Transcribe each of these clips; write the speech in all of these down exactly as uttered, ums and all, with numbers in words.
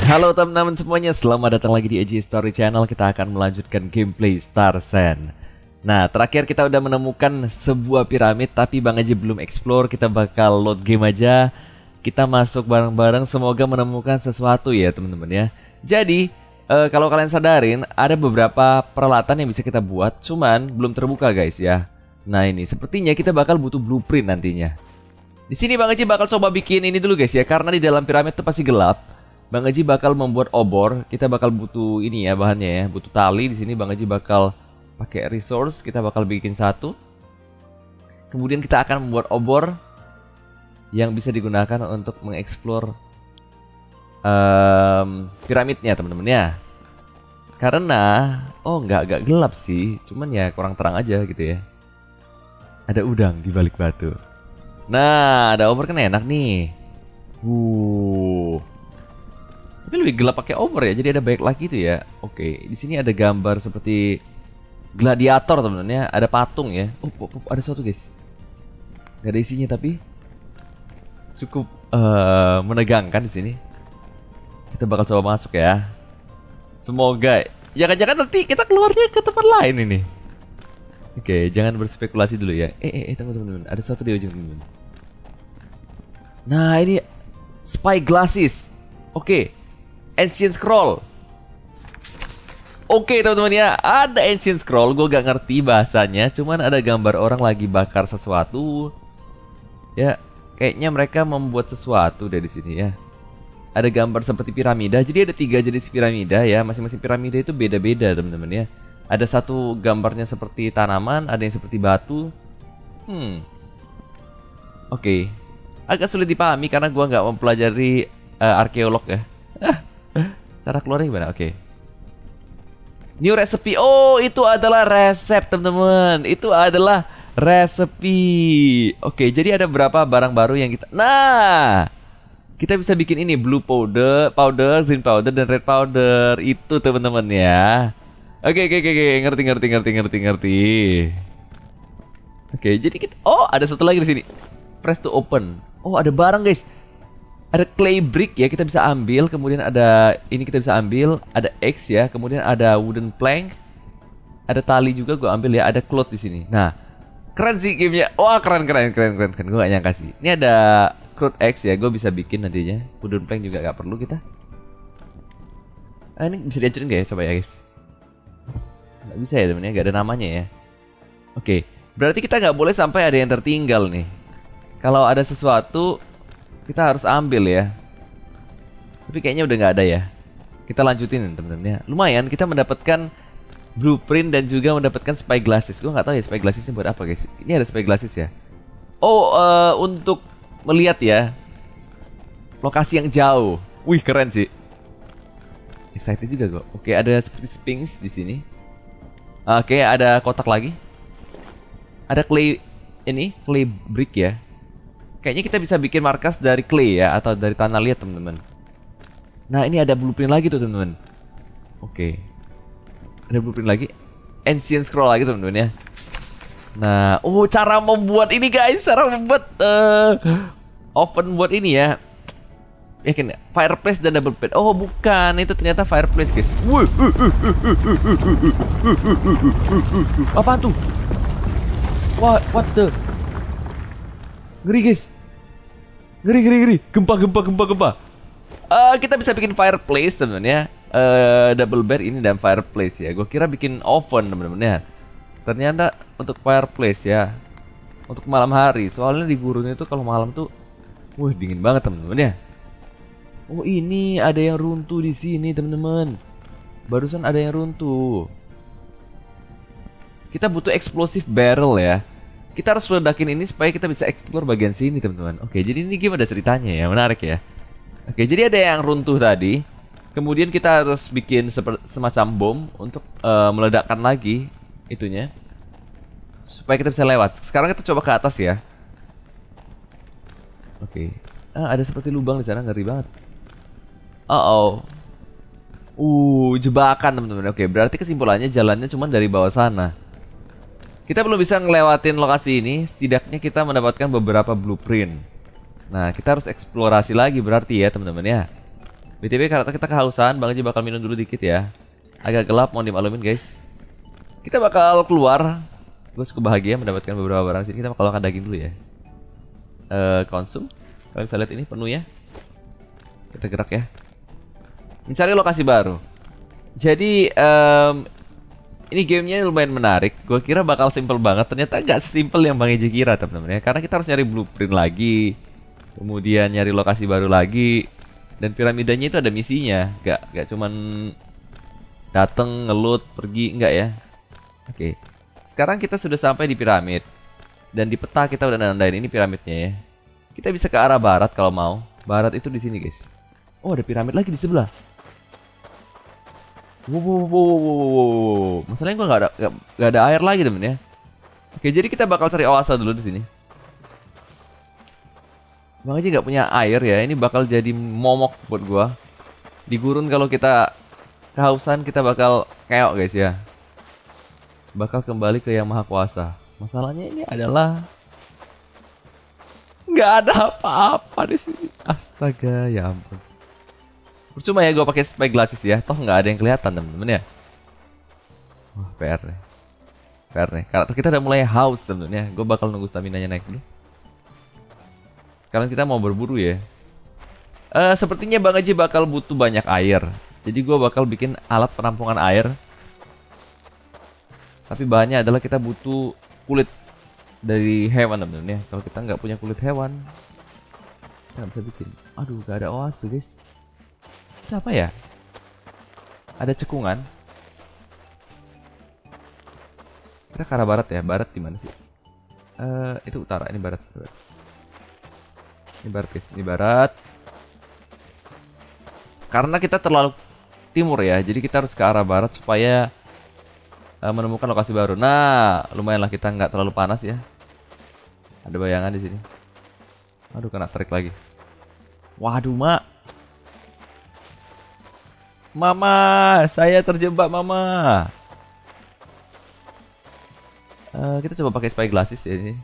Halo teman-teman semuanya, selamat datang lagi di A J Story Channel. Kita akan melanjutkan gameplay Star Sand. Nah, terakhir kita udah menemukan sebuah piramid, tapi Bang Aji belum explore. Kita bakal load game aja. Kita masuk bareng-bareng, semoga menemukan sesuatu ya teman-teman ya. Jadi, uh, kalau kalian sadarin, ada beberapa peralatan yang bisa kita buat, cuman belum terbuka guys ya. Nah ini, sepertinya kita bakal butuh blueprint nantinya. Di sini Bang Aji bakal coba bikin ini dulu guys ya, karena di dalam piramid itu pasti gelap. Bang Aji bakal membuat obor. Kita bakal butuh ini ya bahannya ya, butuh tali. Di sini Bang Aji bakal pakai resource. Kita bakal bikin satu. Kemudian kita akan membuat obor yang bisa digunakan untuk mengeksplor um, piramidnya teman-teman ya. Karena oh nggak agak gelap sih, cuman ya kurang terang aja gitu ya. Ada udang di balik batu. Nah, ada obor kan enak nih. Wuh. Tapi lebih gelap pakai obor ya, jadi ada baik lagi itu ya. Oke, di sini ada gambar seperti gladiator teman-teman ya, ada patung ya. Oh, oh, oh, ada sesuatu guys. Gak ada isinya tapi cukup uh, menegangkan di sini. Kita bakal coba masuk ya. Semoga jangan-jangan nanti kita keluarnya ke tempat lain ini. Oke, jangan berspekulasi dulu ya. Eh, eh, eh tunggu teman-teman, ada sesuatu di ujung teman-teman. Nah, ini spy glasses. Oke. Ancient Scroll. Oke teman-teman ya, ada Ancient Scroll. Gue gak ngerti bahasanya, cuman ada gambar orang lagi bakar sesuatu. Ya, kayaknya mereka membuat sesuatu dari sini ya. Ada gambar seperti piramida. Jadi ada tiga jenis piramida ya. Masing-masing piramida itu beda-beda teman-teman ya. Ada satu gambarnya seperti tanaman, ada yang seperti batu. Hmm. Oke. Agak sulit dipahami karena gue nggak mempelajari uh, arkeolog ya. Cara keluarnya gimana? Oke. Okay. New recipe. Oh, itu adalah resep teman-teman. Itu adalah resepi. Oke, okay, jadi ada berapa barang baru yang kita. Nah, kita bisa bikin ini blue powder, powder, green powder dan red powder. Itu teman-teman ya. Oke, okay, oke, okay, oke, okay. ngerti, ngerti, ngerti, ngerti, ngerti. Oke, okay, jadi kita. Oh, ada satu lagi di sini. Press to open. Oh, ada barang guys. Ada clay brick ya, kita bisa ambil. Kemudian ada ini kita bisa ambil. Ada X ya, kemudian ada wooden plank. Ada tali juga gue ambil ya. Ada cloth di sini. Nah, keren sih gamenya. Wah, keren keren keren keren keren. Gue gak nyangka sih. Ini ada cloth X ya, gue bisa bikin nantinya. Wooden plank juga gak perlu kita. Ah, ini bisa dihancurin gak ya? Coba ya guys. Gak bisa ya temen ya, gak ada namanya ya. Oke, berarti kita gak boleh sampai ada yang tertinggal nih. Kalau ada sesuatu kita harus ambil ya. Tapi kayaknya udah nggak ada ya. Kita lanjutin teman-teman ya. Lumayan kita mendapatkan blueprint dan juga mendapatkan spy glasses. Gue nggak tahu ya spy glassesnya buat apa guys. Ini ada spy glasses ya. Oh uh, untuk melihat ya lokasi yang jauh. Wih keren sih. Excited juga gue. Oke ada seperti sphinx di sini. Oke ada kotak lagi. Ada clay ini clay brick ya. Kayaknya kita bisa bikin markas dari clay ya, atau dari tanah liat teman-teman. Nah ini ada blueprint lagi tuh teman-teman. Oke. Ada blueprint lagi. Ancient Scroll lagi teman-teman ya. Nah, oh cara membuat ini guys, cara membuat uh, oven buat ini ya. Yakin fireplace dan double bed. Oh bukan, itu ternyata fireplace guys. Wuh. Apaan tuh? What, what the? Ngeri guys. Ngeri ngeri ngeri. Gempa gempa gempa gempa. Uh, kita bisa bikin fireplace sebenarnya. Uh, double bed ini dan fireplace ya. Gue kira bikin oven teman-teman ya. Ternyata untuk fireplace ya. Untuk malam hari. Soalnya di gurun itu kalau malam tuh, wah dingin banget teman-teman ya. Oh ini ada yang runtuh di sini teman-teman. Barusan ada yang runtuh. Kita butuh explosive barrel ya. Kita harus ledakin ini supaya kita bisa explore bagian sini teman-teman. Oke, jadi ini game ada ceritanya ya, menarik ya. Oke, jadi ada yang runtuh tadi. Kemudian kita harus bikin semacam bom untuk uh, meledakkan lagi itunya, supaya kita bisa lewat. Sekarang kita coba ke atas ya. Oke, ah, ada seperti lubang di sana, ngeri banget. Oh, oh. Uh, jebakan teman-teman. Oke, berarti kesimpulannya jalannya cuma dari bawah sana. Kita belum bisa ngelewatin lokasi ini. Setidaknya kita mendapatkan beberapa blueprint. Nah kita harus eksplorasi lagi berarti ya teman-teman ya. B T W karena kita kehausan, Bang Haji bakal minum dulu dikit ya. Agak gelap, mohon dimaklumin guys. Kita bakal keluar. Gue cukup bahagia mendapatkan beberapa barang sini. Kita bakal makan daging dulu ya. Uh, konsum. Kalian bisa lihat ini penuh ya. Kita gerak ya. Mencari lokasi baru. Jadi um, ini gamenya lumayan menarik. Gue kira bakal simple banget. Ternyata nggak sesimpel yang Bang Eji kira teman-teman ya. Karena kita harus nyari blueprint lagi, kemudian nyari lokasi baru lagi, dan piramidanya itu ada misinya. Gak, gak cuman dateng ngelut pergi, enggak ya. Oke. Sekarang kita sudah sampai di piramid. Dan di peta kita udah nandain ini piramidnya ya. Kita bisa ke arah barat kalau mau. Barat itu di sini guys. Oh, ada piramid lagi di sebelah. Wow, wow, wow, wow, wow. Masalahnya gua nggak ada gak, gak ada air lagi temen ya. Oke, jadi kita bakal cari oase dulu di sini. Bang Haji nggak punya air ya. Ini bakal jadi momok buat gua. Di gurun kalau kita kehausan kita bakal keok guys ya. Bakal kembali ke Yang Maha Kuasa. Masalahnya ini adalah nggak ada apa-apa di sini. Astaga, ya ampun. Percuma ya gue pakai spy glasses ya. Toh nggak ada yang kelihatan temen-temen ya. Wah, P R nih. P R nih. Karakter kita udah mulai haus temen-temen ya. Gue bakal nunggu stamina-nya naik dulu. Sekarang kita mau berburu ya. Uh, sepertinya Bang Haji bakal butuh banyak air. Jadi gue bakal bikin alat penampungan air. Tapi bahannya adalah kita butuh kulit dari hewan temen-temen ya. Kalau kita nggak punya kulit hewan, kita nggak bisa bikin. Aduh, gak ada oase guys. Itu apa ya? Ada cekungan. Kita ke arah barat ya. Barat di mana sih? Uh, itu utara. Ini barat. barat. Ini barat guys. Ini barat. Karena kita terlalu timur ya. Jadi kita harus ke arah barat supaya uh, menemukan lokasi baru. Nah, lumayan lah kita nggak terlalu panas ya. Ada bayangan di sini. Aduh, kena trik lagi. Waduh, Mak. Mama, saya terjebak, Mama. Uh, kita coba pakai spy glasses ya ini.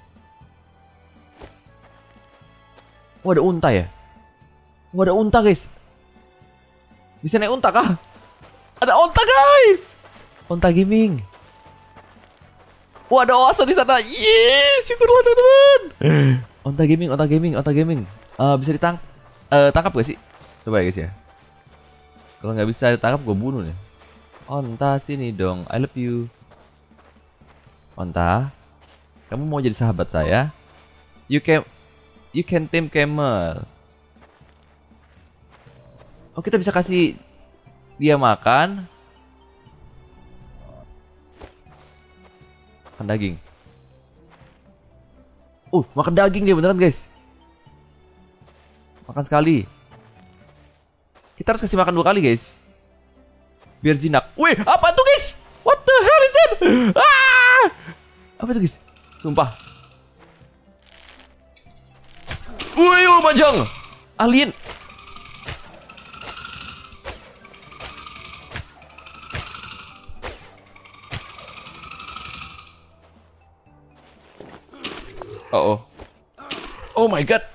Oh, ada unta ya? Oh, ada unta, guys. Bisa naik unta kah? Ada unta, guys. Unta gaming. Oh, ada oase di sana. Yes, syukurlah teman-teman. Unta gaming, unta gaming, unta gaming. Uh, bisa ditang uh, tangkap gak sih? Coba ya guys ya. Kalau nggak bisa ditangkap, gue bunuh nih. Onta sini dong, I love you. Onta, kamu mau jadi sahabat saya? You can, you can tame camel. Oh, kita bisa kasih dia makan. Makan daging. Uh, makan daging dia beneran guys. Makan sekali. Kita harus kasih makan dua kali guys, biar jinak. Wih, apa tuh guys? What the hell is it? Ah! Apa tuh guys? Sumpah. Wih, panjang. Alien. Oh, oh. Oh my god.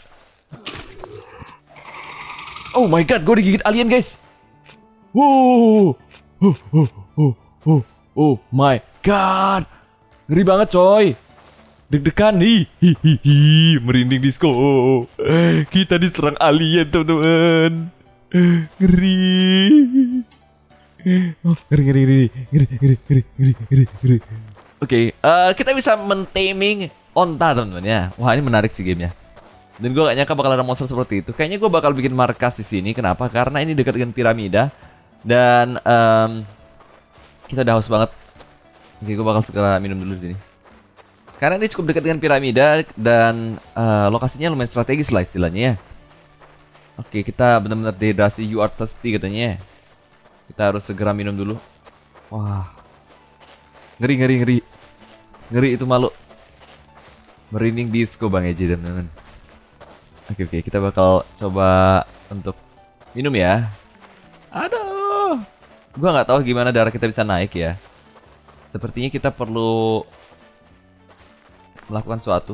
Oh my god, gue digigit alien guys. Wow. Oh, oh, oh, oh, oh my god. Ngeri banget coy. Deg-degan nih. Hihihi, merinding disco. Kita diserang alien teman-teman. Ngeri. Oh, ngeri, ngeri, ngeri, ngeri, ngeri, ngeri, ngeri, ngeri, ngeri. Oke, uh, kita bisa mentaming onta teman-teman ya. Wah, ini menarik sih gamenya. Dan gue gak nyangka bakal ada monster seperti itu. Kayaknya gue bakal bikin markas di sini. Kenapa? Karena ini dekat dengan piramida. Dan um, kita udah haus banget. Oke, gue bakal segera minum dulu di sini. Karena ini cukup dekat dengan piramida. Dan uh, lokasinya lumayan strategis lah istilahnya ya. Oke, kita benar-benar dehidrasi. You are thirsty katanya. Kita harus segera minum dulu. Wah, ngeri, ngeri, ngeri. Ngeri itu malu. Merinding disco Bang Eji dan teman-teman. Oke oke, kita bakal coba untuk minum ya. Aduh, gua nggak tahu gimana darah kita bisa naik ya. Sepertinya kita perlu melakukan sesuatu.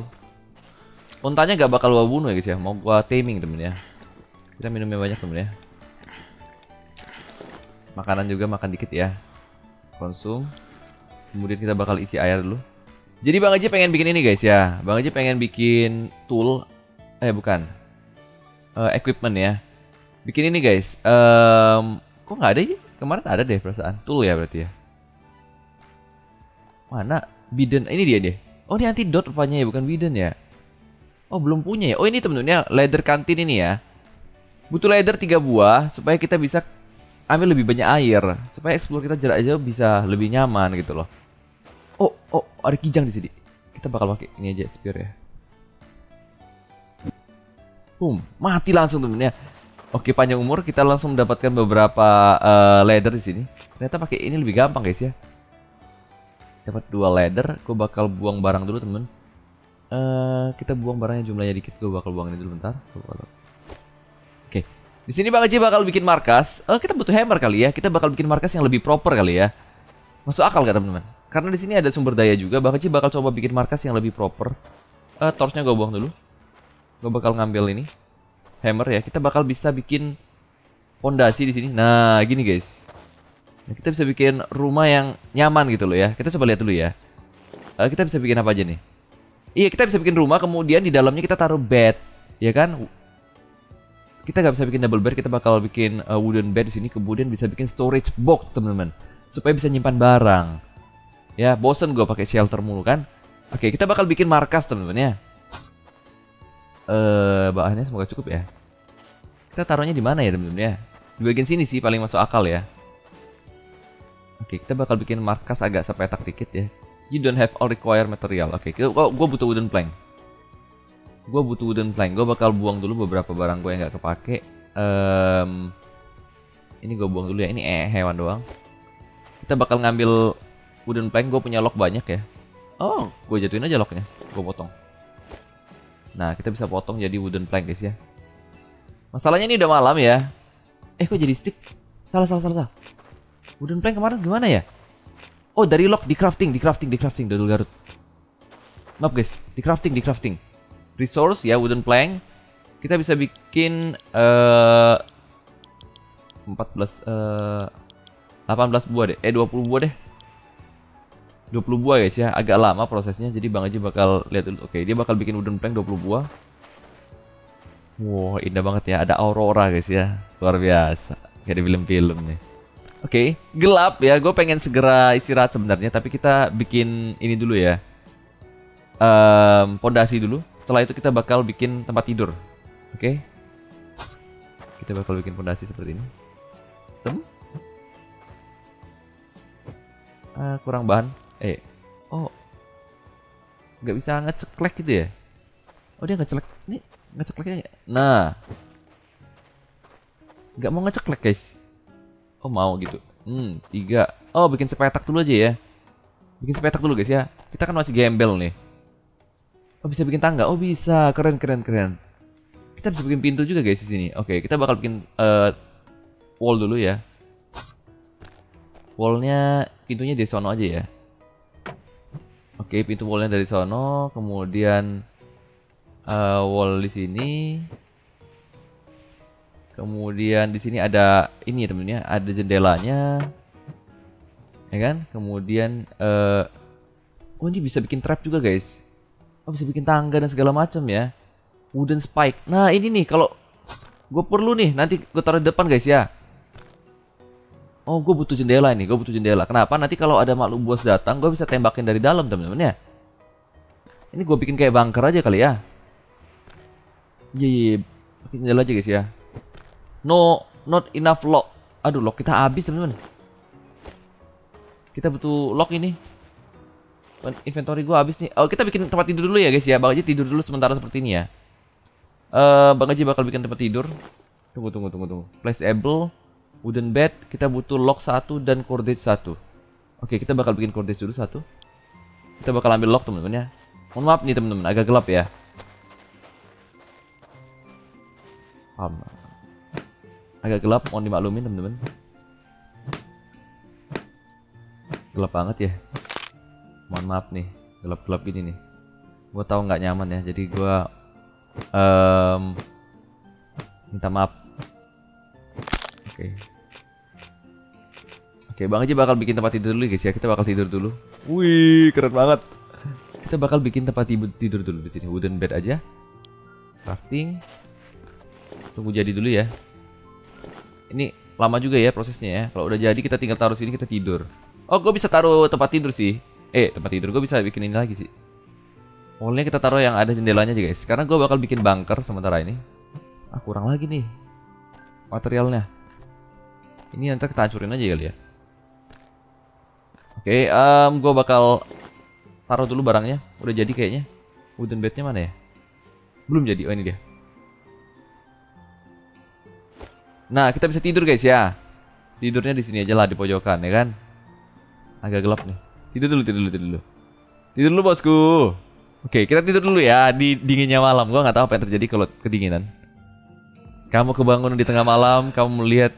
Untanya gak bakal gua bunuh ya guys ya. Mau gua taming temen ya. Kita minumnya banyak temen ya. Makanan juga makan dikit ya. Konsum. Kemudian kita bakal isi air dulu. Jadi Bang Haji pengen bikin ini guys ya. Bang Haji pengen bikin tool. Eh bukan. Uh, equipment ya. Bikin ini guys. Um, kok nggak ada ya? Kemarin ada deh perasaan. Tool ya berarti ya. Mana? Bidden. Ini dia deh. Oh ini antidot rupanya ya. Bukan bidden ya. Oh belum punya ya. Oh ini temen-temen ya. Leather kantin ini ya. Butuh leather tiga buah. Supaya kita bisa ambil lebih banyak air. Supaya explore kita jarak jauh bisa lebih nyaman gitu loh. Oh, oh, ada kijang di sini. Kita bakal pakai ini aja spear ya. Boom, mati langsung temennya. Oke, panjang umur kita langsung mendapatkan beberapa uh, leather di sini. Ternyata pakai ini lebih gampang guys ya. Dapat dua leather, gue bakal buang barang dulu temen. Uh, kita buang barangnya jumlahnya dikit, gue bakal buang ini dulu bentar. Oke, di sini Bang Haji bakal bikin markas. Uh, kita butuh hammer kali ya. Kita bakal bikin markas yang lebih proper kali ya. Masuk akal gak teman-teman? Karena di sini ada sumber daya juga, Bang Haji bakal coba bikin markas yang lebih proper. Uh, torchnya gue buang dulu. Gue bakal ngambil ini hammer ya. Kita bakal bisa bikin pondasi di sini. Nah, gini guys. Nah, kita bisa bikin rumah yang nyaman gitu loh ya. Kita coba lihat dulu ya. Uh, kita bisa bikin apa aja nih? Iya, kita bisa bikin rumah. Kemudian di dalamnya kita taruh bed, ya kan? Kita nggak bisa bikin double bed. Kita bakal bikin uh, wooden bed di sini. Kemudian bisa bikin storage box teman-teman, supaya bisa nyimpan barang. Ya, bosen gue pakai shelter mulu kan. Oke, kita bakal bikin markas teman-teman ya. Eh, bahannya semoga cukup ya. Kita taruhnya di mana ya teman-teman ya? Di bagian sini sih paling masuk akal ya. Oke, kita bakal bikin markas agak sepetak dikit ya. You don't have all required material. Oke, gue butuh wooden plank. Gue butuh wooden plank. Gue bakal buang dulu beberapa barang gue yang nggak kepake. Um, ini gue buang dulu ya. Ini eh hewan doang. Kita bakal ngambil wooden plank. Gue punya lock banyak ya. Oh, gue jatuhin aja locknya. Gue potong. Nah, kita bisa potong jadi wooden plank guys ya. Masalahnya ini udah malam ya. Eh, kok jadi stick? Salah, salah, salah, salah. Wooden plank kemarin gimana ya? Oh, dari lock di crafting, di crafting, di crafting. Dodol Garut. Maaf guys, di crafting, di crafting. Resource ya, wooden plank. Kita bisa bikin uh, empat belas, uh, delapan belas buah deh. Eh, dua puluh buah deh. dua puluh buah guys ya, agak lama prosesnya. Jadi Bang Haji bakal lihat dulu. Oke, dia bakal bikin wooden plank dua puluh buah. Wow, indah banget ya. Ada aurora guys ya. Luar biasa. Kayak di film-film nih. Oke, gelap ya. Gue pengen segera istirahat sebenarnya, tapi kita bikin ini dulu ya. Um, pondasi dulu. Setelah itu kita bakal bikin tempat tidur. Oke. Kita bakal bikin pondasi seperti ini. Tem. Uh, kurang bahan. Eh, oh, nggak bisa ngeceklek gitu ya? Oh dia ngeceklek, nih ngecekleknya. Nah, nggak mau ngeceklek guys. Oh mau gitu. Hmm, tiga. Oh bikin sepetak dulu aja ya. Bikin sepetak dulu guys ya. Kita kan masih gembel nih. Oh bisa bikin tangga. Oh bisa, keren keren keren. Kita bisa bikin pintu juga guys di sini. Oke, kita bakal bikin uh, wall dulu ya. Wallnya, pintunya di sono aja ya. Oke, pintu wallnya dari sono, kemudian uh, wall di sini, kemudian di sini ada ini ya temennya, ada jendelanya, ya kan? Kemudian, uh, oh ini bisa bikin trap juga guys. Oh bisa bikin tangga dan segala macam ya. Wooden spike. Nah ini nih kalau gue perlu nih, nanti gue taruh di depan guys ya. Oh, gue butuh jendela ini, gue butuh jendela. Kenapa? Nanti kalau ada makhluk buas datang, gue bisa tembakin dari dalam, teman-teman ya. Ini gue bikin kayak bunker aja kali ya. Iya, iya, iya. Pakai jendela aja guys ya. No, not enough lock. Aduh, lock kita habis, teman-teman. Kita butuh lock ini. Inventory gue habis nih. Oh, kita bikin tempat tidur dulu ya guys ya. Bang Haji tidur dulu sementara seperti ini ya. Uh, Bang Haji bakal bikin tempat tidur. Tunggu, tunggu, tunggu, tunggu. Placeable. Wooden bed, kita butuh lock satu dan cordage satu. Oke, kita bakal bikin cordage dulu satu. Kita bakal ambil lock teman-teman ya. Mohon maaf nih teman-teman, agak gelap ya. Agak gelap, mohon dimaklumin teman-teman. Gelap banget ya. Mohon maaf nih, gelap-gelap gini nih. Gue tahu nggak nyaman ya, jadi gue um, minta maaf. Oke. Oke, Bang Haji bakal bikin tempat tidur dulu guys ya. Kita bakal tidur dulu. Wih, keren banget. Kita bakal bikin tempat tidur dulu di sini. Wooden bed aja. Crafting. Tunggu jadi dulu ya. Ini lama juga ya prosesnya ya. Kalau udah jadi kita tinggal taruh sini, kita tidur. Oh, gue bisa taruh tempat tidur sih. Eh, tempat tidur gue bisa bikin ini lagi sih. Awalnya kita taruh yang ada jendelanya aja guys. Karena gue bakal bikin bunker sementara ini. Ah, kurang lagi nih materialnya. Ini nanti kita hancurin aja kali ya. Oke, um, gue bakal taruh dulu barangnya. Udah jadi kayaknya. Wooden bednya mana ya? Belum jadi. Oh, ini dia. Nah, kita bisa tidur guys ya. Tidurnya di sini aja lah, di pojokan ya kan. Agak gelap nih. Tidur dulu, tidur dulu, tidur dulu. Tidur dulu bosku. Oke, kita tidur dulu ya di dinginnya malam. Gua nggak tahu apa yang terjadi kalau kedinginan. Kamu kebangun di tengah malam, kamu melihat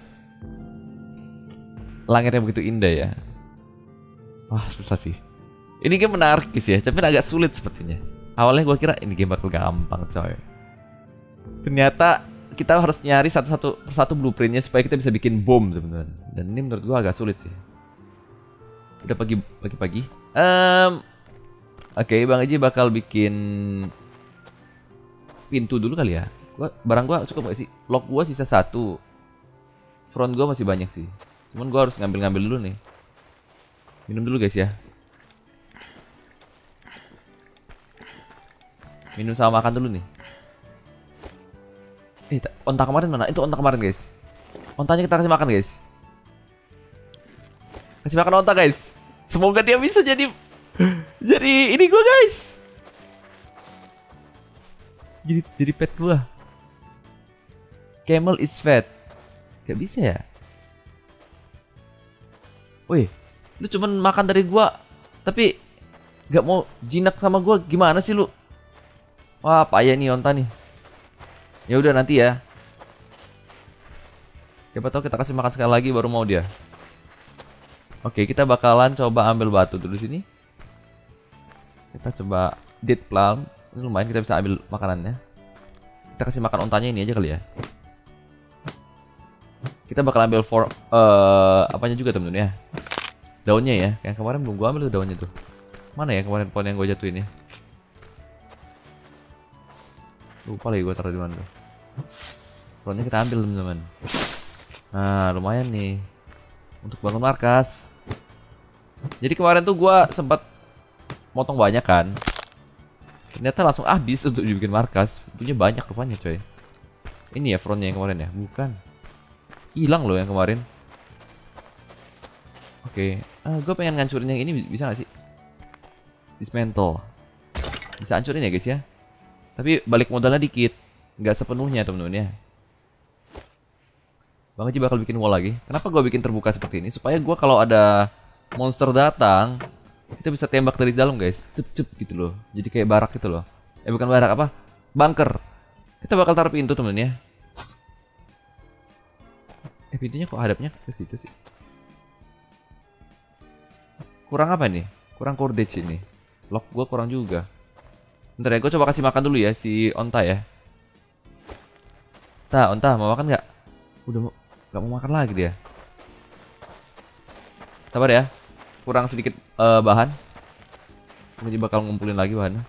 langit yang begitu indah ya. Wah, susah sih. Ini game menarik sih ya, tapi agak sulit sepertinya. Awalnya gua kira ini game bakal gampang coy. Ternyata kita harus nyari satu-satu persatu blueprintnya supaya kita bisa bikin bom teman-teman. Dan ini menurut gua agak sulit sih. Udah pagi pagi-pagi. Um, Oke, okay, Bang Haji bakal bikin pintu dulu kali ya. Gua, barang gua cukup gak sih? Lock gua sisa satu. Front gua masih banyak sih. Cuman gua harus ngambil-ngambil dulu nih. Minum dulu guys ya. Minum sama makan dulu nih. Eh, onta kemarin mana? Itu onta kemarin guys. Ontanya kita kasih makan guys. Kasih makan onta guys. Semoga dia bisa jadi Jadi ini gua guys. Jadi jadi pet gua. Camel is fat. Gak bisa ya? Wih, lu cuman makan dari gua, tapi gak mau jinak sama gua, gimana sih lu? Wah, payah nih onta nih. Ya udah nanti ya. Siapa tahu kita kasih makan sekali lagi baru mau dia. Oke, kita bakalan coba ambil batu dulu sini. Kita coba dead plum. Ini lumayan, kita bisa ambil makanannya. Kita kasih makan ontanya ini aja kali ya. Kita bakal ambil for uh, apanya juga temen-temen ya. Daunnya ya. Yang kemarin belum gua ambil tuh daunnya tuh. Mana ya kemarin pohon yang gua jatuhin ya? Lupa lagi gua taruh di mana tuh. Pohonnya kita ambil teman-teman. Nah, lumayan nih untuk bangun markas. Jadi kemarin tuh gua sempat motong banyak kan. Ternyata langsung habis untuk dibikin markas. Punya banyak rupanya coy. Ini ya frontnya yang kemarin ya? Bukan. Hilang loh yang kemarin. Oke, ah, gue pengen ngancurin yang ini, bisa gak sih? Dismantle. Bisa hancurin ya guys ya. Tapi balik modalnya dikit, nggak sepenuhnya temen-temen ya. Bang Haji bakal bikin wall lagi. Kenapa gue bikin terbuka seperti ini? Supaya gue kalau ada monster datang, kita bisa tembak dari dalam guys. Cep-cep gitu loh. Jadi kayak barak gitu loh. Eh bukan barak, apa? Bunker. Kita bakal taruh pintu temen ya. Eh pintunya kok hadapnya ke situ sih? Kurang apa nih? Kurang cordage ini. Lock gue kurang juga. Bentar ya, gue coba kasih makan dulu ya si onta ya. Tah, onta mau makan nggak? Udah mau, nggak mau makan lagi dia. Sabar ya, kurang sedikit uh, bahan. Nanti bakal ngumpulin lagi bahannya.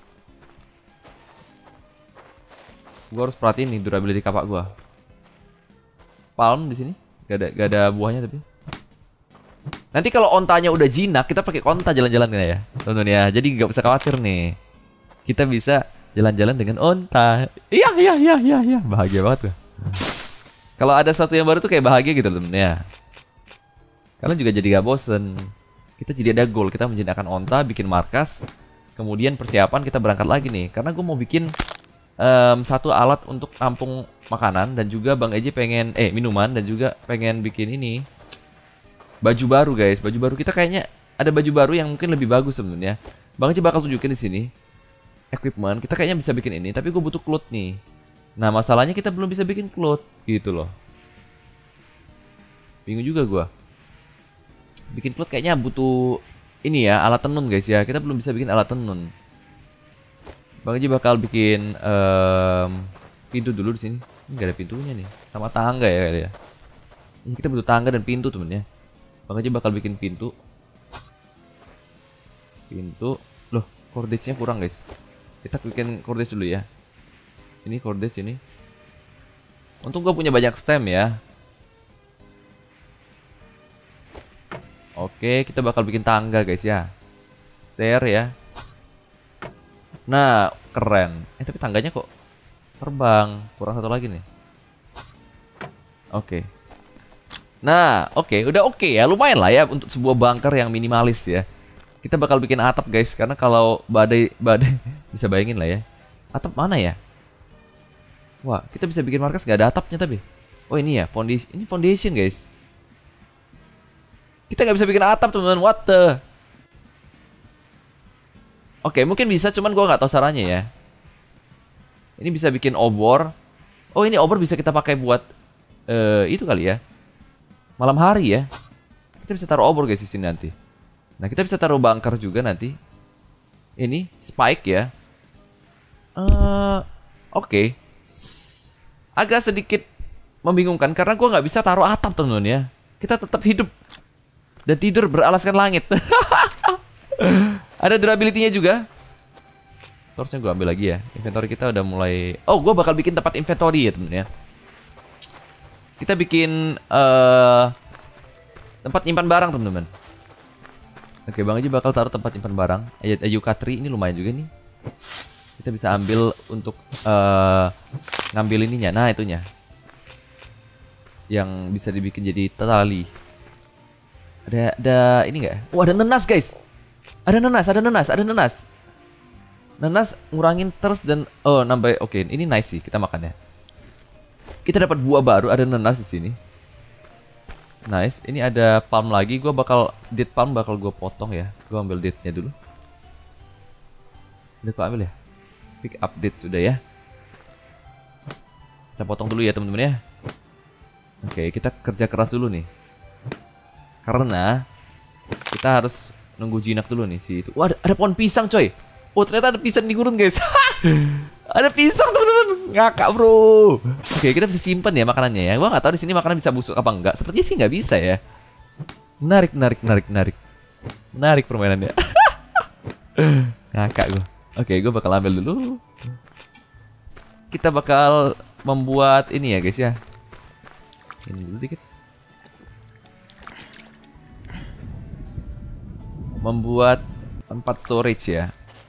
Gue harus perhatiin nih durability kapak gue. Palm di sini, gak ada, gak ada buahnya tapi. Nanti kalau ontanya udah jinak, kita pakai onta jalan-jalan ya, teman-teman ya. Jadi nggak usah khawatir nih. Kita bisa jalan-jalan dengan onta. Iya, iya, iya, iya, iya. Bahagia banget tuh. Kalau ada sesuatu yang baru tuh kayak bahagia gitu, teman-teman ya. Kalian juga jadi gak bosen. Kita jadi ada goal, kita menjinakkan onta, bikin markas. Kemudian persiapan kita berangkat lagi nih. Karena gue mau bikin um, satu alat untuk tampung makanan. Dan juga Bang Haji pengen, eh minuman. Dan juga pengen bikin ini baju baru guys, baju baru kita kayaknya ada baju baru yang mungkin lebih bagus sebenarnya. Bang Haji bakal tunjukin di sini. Equipment, kita kayaknya bisa bikin ini, tapi gue butuh cloth nih. Nah masalahnya kita belum bisa bikin cloth gitu loh. Bingung juga gue. Bikin cloth kayaknya butuh ini ya, alat tenun guys ya. Kita belum bisa bikin alat tenun. Bang Haji bakal bikin um, pintu dulu di sini. Ini gak ada pintunya nih, sama tangga ya kali ya. Ini kita butuh tangga dan pintu temennya. Bang Haji bakal bikin pintu. Pintu. Loh, cordage-nya kurang guys. Kita bikin cordage dulu ya. Ini cordage ini. Untung gue punya banyak stem ya. Oke, kita bakal bikin tangga guys ya. Stair ya. Nah, keren. Eh tapi tangganya kok terbang. Kurang satu lagi nih. Oke. Nah, oke, udah oke ya. Lumayan lah ya untuk sebuah bunker yang minimalis ya. Kita bakal bikin atap guys, karena kalau badai badai bisa bayangin lah ya. Atap mana ya? Wah, kita bisa bikin markas nggak ada atapnya tapi. Oh ini ya, foundation. Ini foundation guys. Kita nggak bisa bikin atap teman-teman. What the? Oke, mungkin bisa, cuman gua nggak tahu caranya ya. Ini bisa bikin obor. Oh ini obor bisa kita pakai buat uh, itu kali ya. Malam hari ya. Kita bisa taruh obor guys di sini nanti. Nah kita bisa taruh bunker juga nanti. Ini spike ya. Uh, Oke. Okay. Agak sedikit membingungkan karena gua nggak bisa taruh atap teman-teman ya. Kita tetap hidup dan tidur beralaskan langit. Ada durability-nya juga. Torchnya gue ambil lagi ya. Inventory kita udah mulai. Oh, gue bakal bikin tempat inventory ya temen ya. Kita bikin uh, tempat nyimpan barang teman-teman. Oke, Bang Haji bakal taruh tempat nyimpan barang. Yucca tree ini lumayan juga nih. Kita bisa ambil untuk uh, ngambil ininya. Nah itunya, yang bisa dibikin jadi tali. Ada, ada ini nggak? Oh ada nenas guys. Ada nenas, ada nenas, ada nenas. Nenas ngurangin terus dan oh nambah. Oke, ini nice sih, kita makan ya. Kita dapat buah baru, ada nenas di sini. Nice. Ini ada palm lagi. Gua bakal date palm bakal gue potong ya. Gua ambil date-nya dulu. Udah gua ambil ya. Pick update sudah ya. Kita potong dulu ya teman-teman ya. Oke, kita kerja keras dulu nih. Karena kita harus nunggu jinak dulu nih si itu. Wah, ada, ada pohon pisang coy. Oh, ternyata ada pisang di gurun guys. Ada pisang teman-teman. Ngakak bro. Oke, kita bisa simpen ya makanannya ya. Gua nggak tahu di sini makanan bisa busuk apa enggak. Sepertinya sih nggak bisa ya. Menarik, menarik, menarik, menarik. Menarik permainannya. Ngakak gua. Oke, gua bakal ambil dulu. Kita bakal membuat ini ya guys ya. Ini dulu dikit. Membuat tempat storage ya.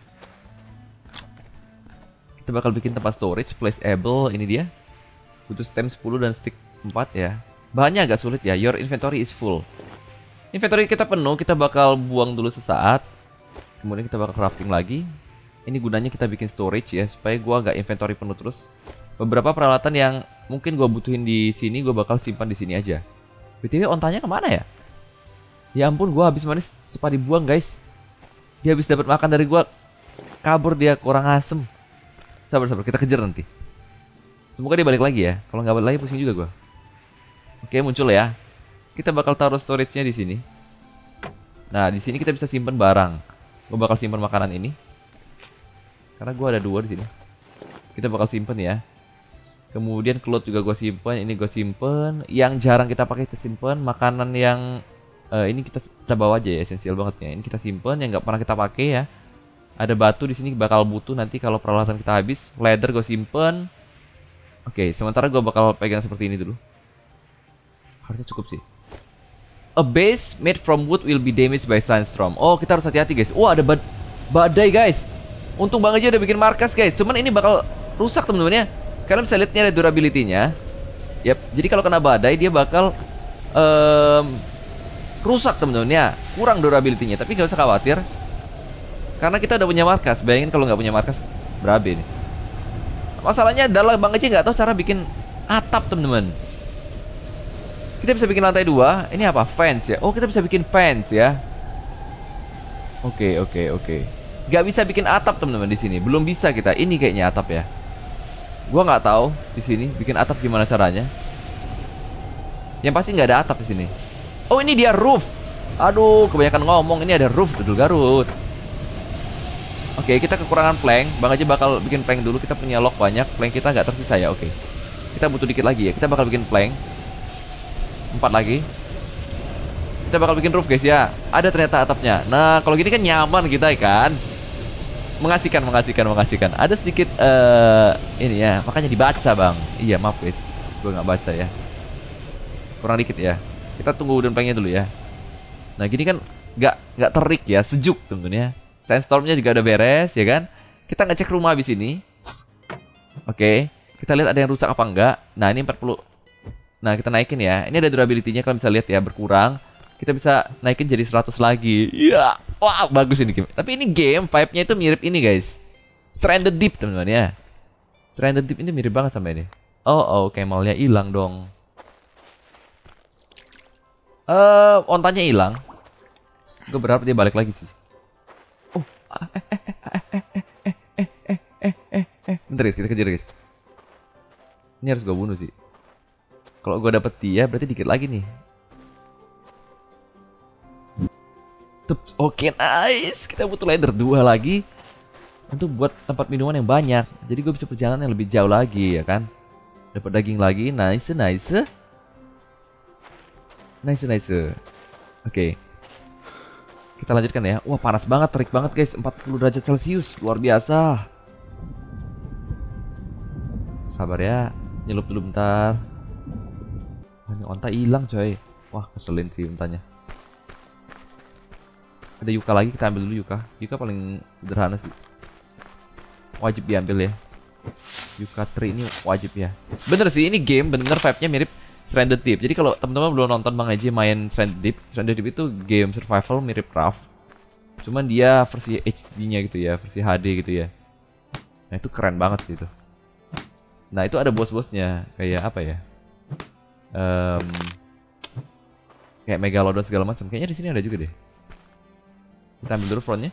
Kita bakal bikin tempat storage placeable. Ini dia. Butuh stem sepuluh dan stick empat ya. Bahannya agak sulit ya. Your inventory is full. Inventory kita penuh. Kita bakal buang dulu sesaat. Kemudian kita bakal crafting lagi. Ini gunanya kita bikin storage ya, supaya gua nggak inventory penuh terus. Beberapa peralatan yang mungkin gua butuhin di sini gua bakal simpan di sini aja. B T W ontanya kemana ya? Ya ampun, gua habis manis sempat dibuang guys. Dia habis dapat makan dari gua, kabur dia, kurang asem. Sabar sabar, kita kejar nanti. Semoga dia balik lagi ya. Kalau nggak balik lagi pusing juga gua. Oke, muncul ya. Kita bakal taruh storage-nya di sini. Nah, di sini kita bisa simpan barang. Gua bakal simpan makanan ini. Karena gua ada dua di sini. Kita bakal simpan ya. Kemudian cloth juga gua simpan, ini gua simpan. Yang jarang kita pakai kita simpan. Makanan yang Uh, ini kita, kita bawa aja ya, esensial banget ya. Ini kita simpen yang nggak pernah kita pakai ya. Ada batu di sini bakal butuh nanti kalau peralatan kita habis. Leather gue simpen. Oke, sementara gue bakal pegang seperti ini dulu. Harusnya cukup sih. A base made from wood will be damaged by sandstorm. Oh, kita harus hati-hati guys. Wah, ada bad badai guys. Untung banget aja udah bikin markas guys. Cuman ini bakal rusak temen-temen ya. Kalian bisa lihat ini ada durability-nya. Yap, jadi kalau kena badai dia bakal um, rusak temen-temen ya. Kurang durability-nya, tapi gak usah khawatir. Karena kita udah punya markas. Bayangin kalau nggak punya markas, berabe nih. Masalahnya adalah Bang Haji nggak tahu cara bikin atap temen-temen. Kita bisa bikin lantai dua. Ini apa? Fence ya. Oh, kita bisa bikin fence ya. Oke, oke, oke. Gak bisa bikin atap temen-temen di sini. Belum bisa kita. Ini kayaknya atap ya. Gua nggak tahu di sini bikin atap gimana caranya. Yang pasti nggak ada atap di sini. Oh, ini dia roof. Aduh, kebanyakan ngomong. Ini ada roof, Dudul Garut. Oke, kita kekurangan plank. Bang Haji bakal bikin plank dulu. Kita punya log banyak. Plank kita nggak tersisa ya. Oke. Kita butuh dikit lagi ya. Kita bakal bikin plank. Empat lagi. Kita Kita bakal bikin roof guys ya. Ada ternyata atapnya. Nah kalau gini kan nyaman kita ya kan. Mengasihkan, mengasihkan, mengasihkan. Ada sedikit uh, ini ya, makanya dibaca bang. Iya maaf guys, gue nggak baca ya. Kurang dikit ya. Kita tunggu wooden planknya dulu ya. Nah gini kan nggak nggak terik ya, sejuk temen-temen ya. Sandstormnya juga udah beres ya kan. Kita ngecek rumah abis ini. Oke, kita lihat ada yang rusak apa enggak. Nah ini empat puluh. Nah kita naikin ya. Ini ada durability-nya, kalian bisa lihat ya, berkurang. Kita bisa naikin jadi seratus lagi. Iya. Wah, bagus ini game. Tapi ini game vibe-nya itu mirip ini, guys. Stranded Deep, teman-teman ya. Stranded Deep ini mirip banget sama ini. Oh, oh, kemalnya hilang dong. Eh, uh, ontanya hilang. Gue berharap dia balik lagi sih. Oh, eh eh eh eh eh eh eh eh eh eh. Bentar guys, kita kejar guys. Ini harus gue bunuh sih. Kalau gue dapet dia, berarti dikit lagi nih. Oke, okay, nice. Kita butuh ladder dua lagi untuk buat tempat minuman yang banyak. Jadi gue bisa perjalanan yang lebih jauh lagi ya kan. Dapat daging lagi, nice, nice, nice, nice. Oke, okay. Kita lanjutkan ya. Wah panas banget, terik banget guys, empat puluh derajat celcius, luar biasa. Sabar ya, nyelup dulu bentar. Ini onta hilang coy. Wah keselin sih ontanya. Ada Yuka lagi, kita ambil dulu Yuka. Yuka paling sederhana sih. Wajib diambil ya. Yuka tree ini wajib ya. Bener sih, ini game bener vibe-nya mirip Stranded Deep. Jadi kalau teman-teman belum nonton Bang Eji main Stranded Deep, Stranded Deep itu game survival mirip Raft. Cuman dia versi H D-nya gitu ya, versi H D gitu ya. Nah itu keren banget sih itu. Nah itu ada bos-bosnya, kayak apa ya? Um, kayak Megalodon segala macam. Kayaknya di sini ada juga deh. Kita ambil dulu frontnya.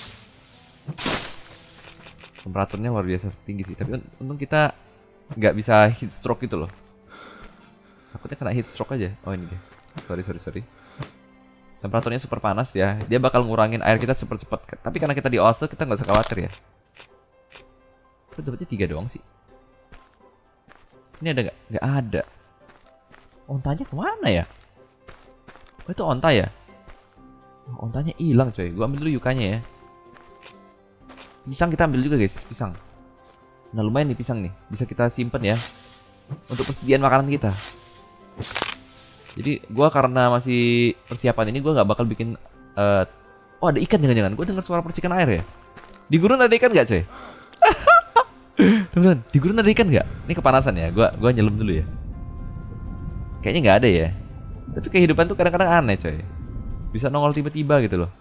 Temperaturnya luar biasa tinggi sih. Tapi untung kita nggak bisa heat stroke gitu loh. Takutnya kena heat stroke aja. Oh ini dia. Sorry sorry sorry. Temperaturnya super panas ya. Dia bakal ngurangin air kita cepet-cepet. Tapi karena kita di oase kita nggak usah khawatir ya. Kok dapetnya tiga doang sih? Ini ada nggak? Nggak ada. Ontanya kemana ya? Oh itu onta ya? Oh, ontanya hilang coy. Gua ambil dulu Yukanya ya. Pisang kita ambil juga guys, pisang. Nah lumayan nih pisang nih, bisa kita simpen ya untuk persediaan makanan kita. Jadi gua karena masih persiapan ini gua nggak bakal bikin. Uh... Oh ada ikan jangan-jangan. Gua dengar suara percikan air ya. Di gurun ada ikan nggak coy? Teman-teman, di gurun ada ikan nggak? Ini kepanasan ya. Gua gua nyelam dulu ya. Kayaknya nggak ada ya. Tapi kehidupan tuh kadang-kadang aneh coy. Bisa nongol tiba-tiba gitu loh.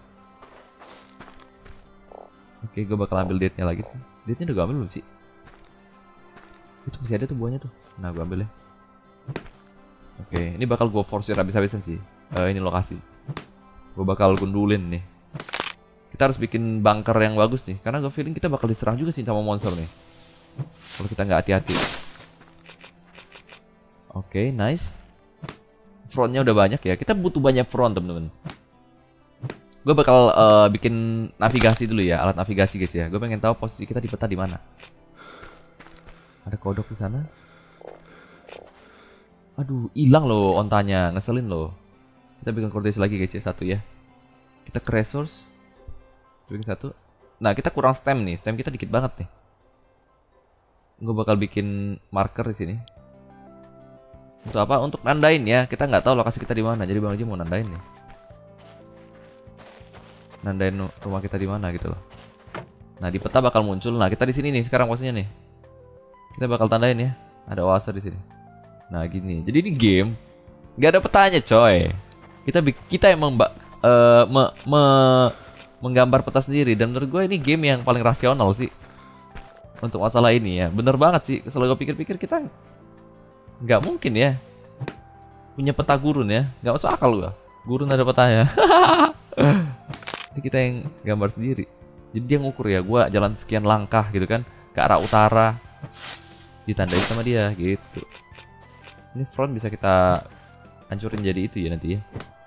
Oke, gue bakal ambil date-nya lagi. Date-nya udah gue ambil belum sih? Itu masih ada tuh buahnya tuh. Nah, gue ambil ya. Oke, ini bakal gue force habis-habisan sih. Uh, ini lokasi. Gue bakal gundulin nih. Kita harus bikin bunker yang bagus nih. Karena gue feeling kita bakal diserang juga sih sama monster nih. Kalau kita nggak hati-hati. Oke, nice. Frontnya udah banyak ya. Kita butuh banyak front temen-temen. Gue bakal uh, bikin navigasi dulu ya, alat navigasi guys ya. Gue pengen tahu posisi kita di peta di mana. Ada kodok di sana. Aduh, hilang loh ontanya, ngeselin loh. Kita bikin koordinasi lagi guys ya, satu ya. Kita ke resource. Bikin satu. Nah, kita kurang stem nih. Stem kita dikit banget nih. Gue bakal bikin marker di sini. Untuk apa? Untuk nandain ya. Kita nggak tahu lokasi kita di mana. Jadi Bang Haji mau nandain nih. Nandain rumah kita di mana gitu loh. Nah di peta bakal muncul. Nah kita di sini nih sekarang posisinya nih. Kita bakal tandain ya. Ada oase di sini. Nah gini. Jadi ini game nggak ada petanya coy. Kita kita emang mbak uh, me, me, menggambar peta sendiri. Dan menurut gue ini game yang paling rasional sih untuk masalah ini ya. Bener banget sih. Kalau gue pikir-pikir kita nggak mungkin ya punya peta gurun ya. Nggak masuk akal gue. Gurun ada petanya. Kita yang gambar sendiri. Jadi dia ngukur ya, gue jalan sekian langkah gitu kan ke arah utara, ditandai sama dia gitu. Ini front bisa kita hancurin jadi itu ya nanti ya.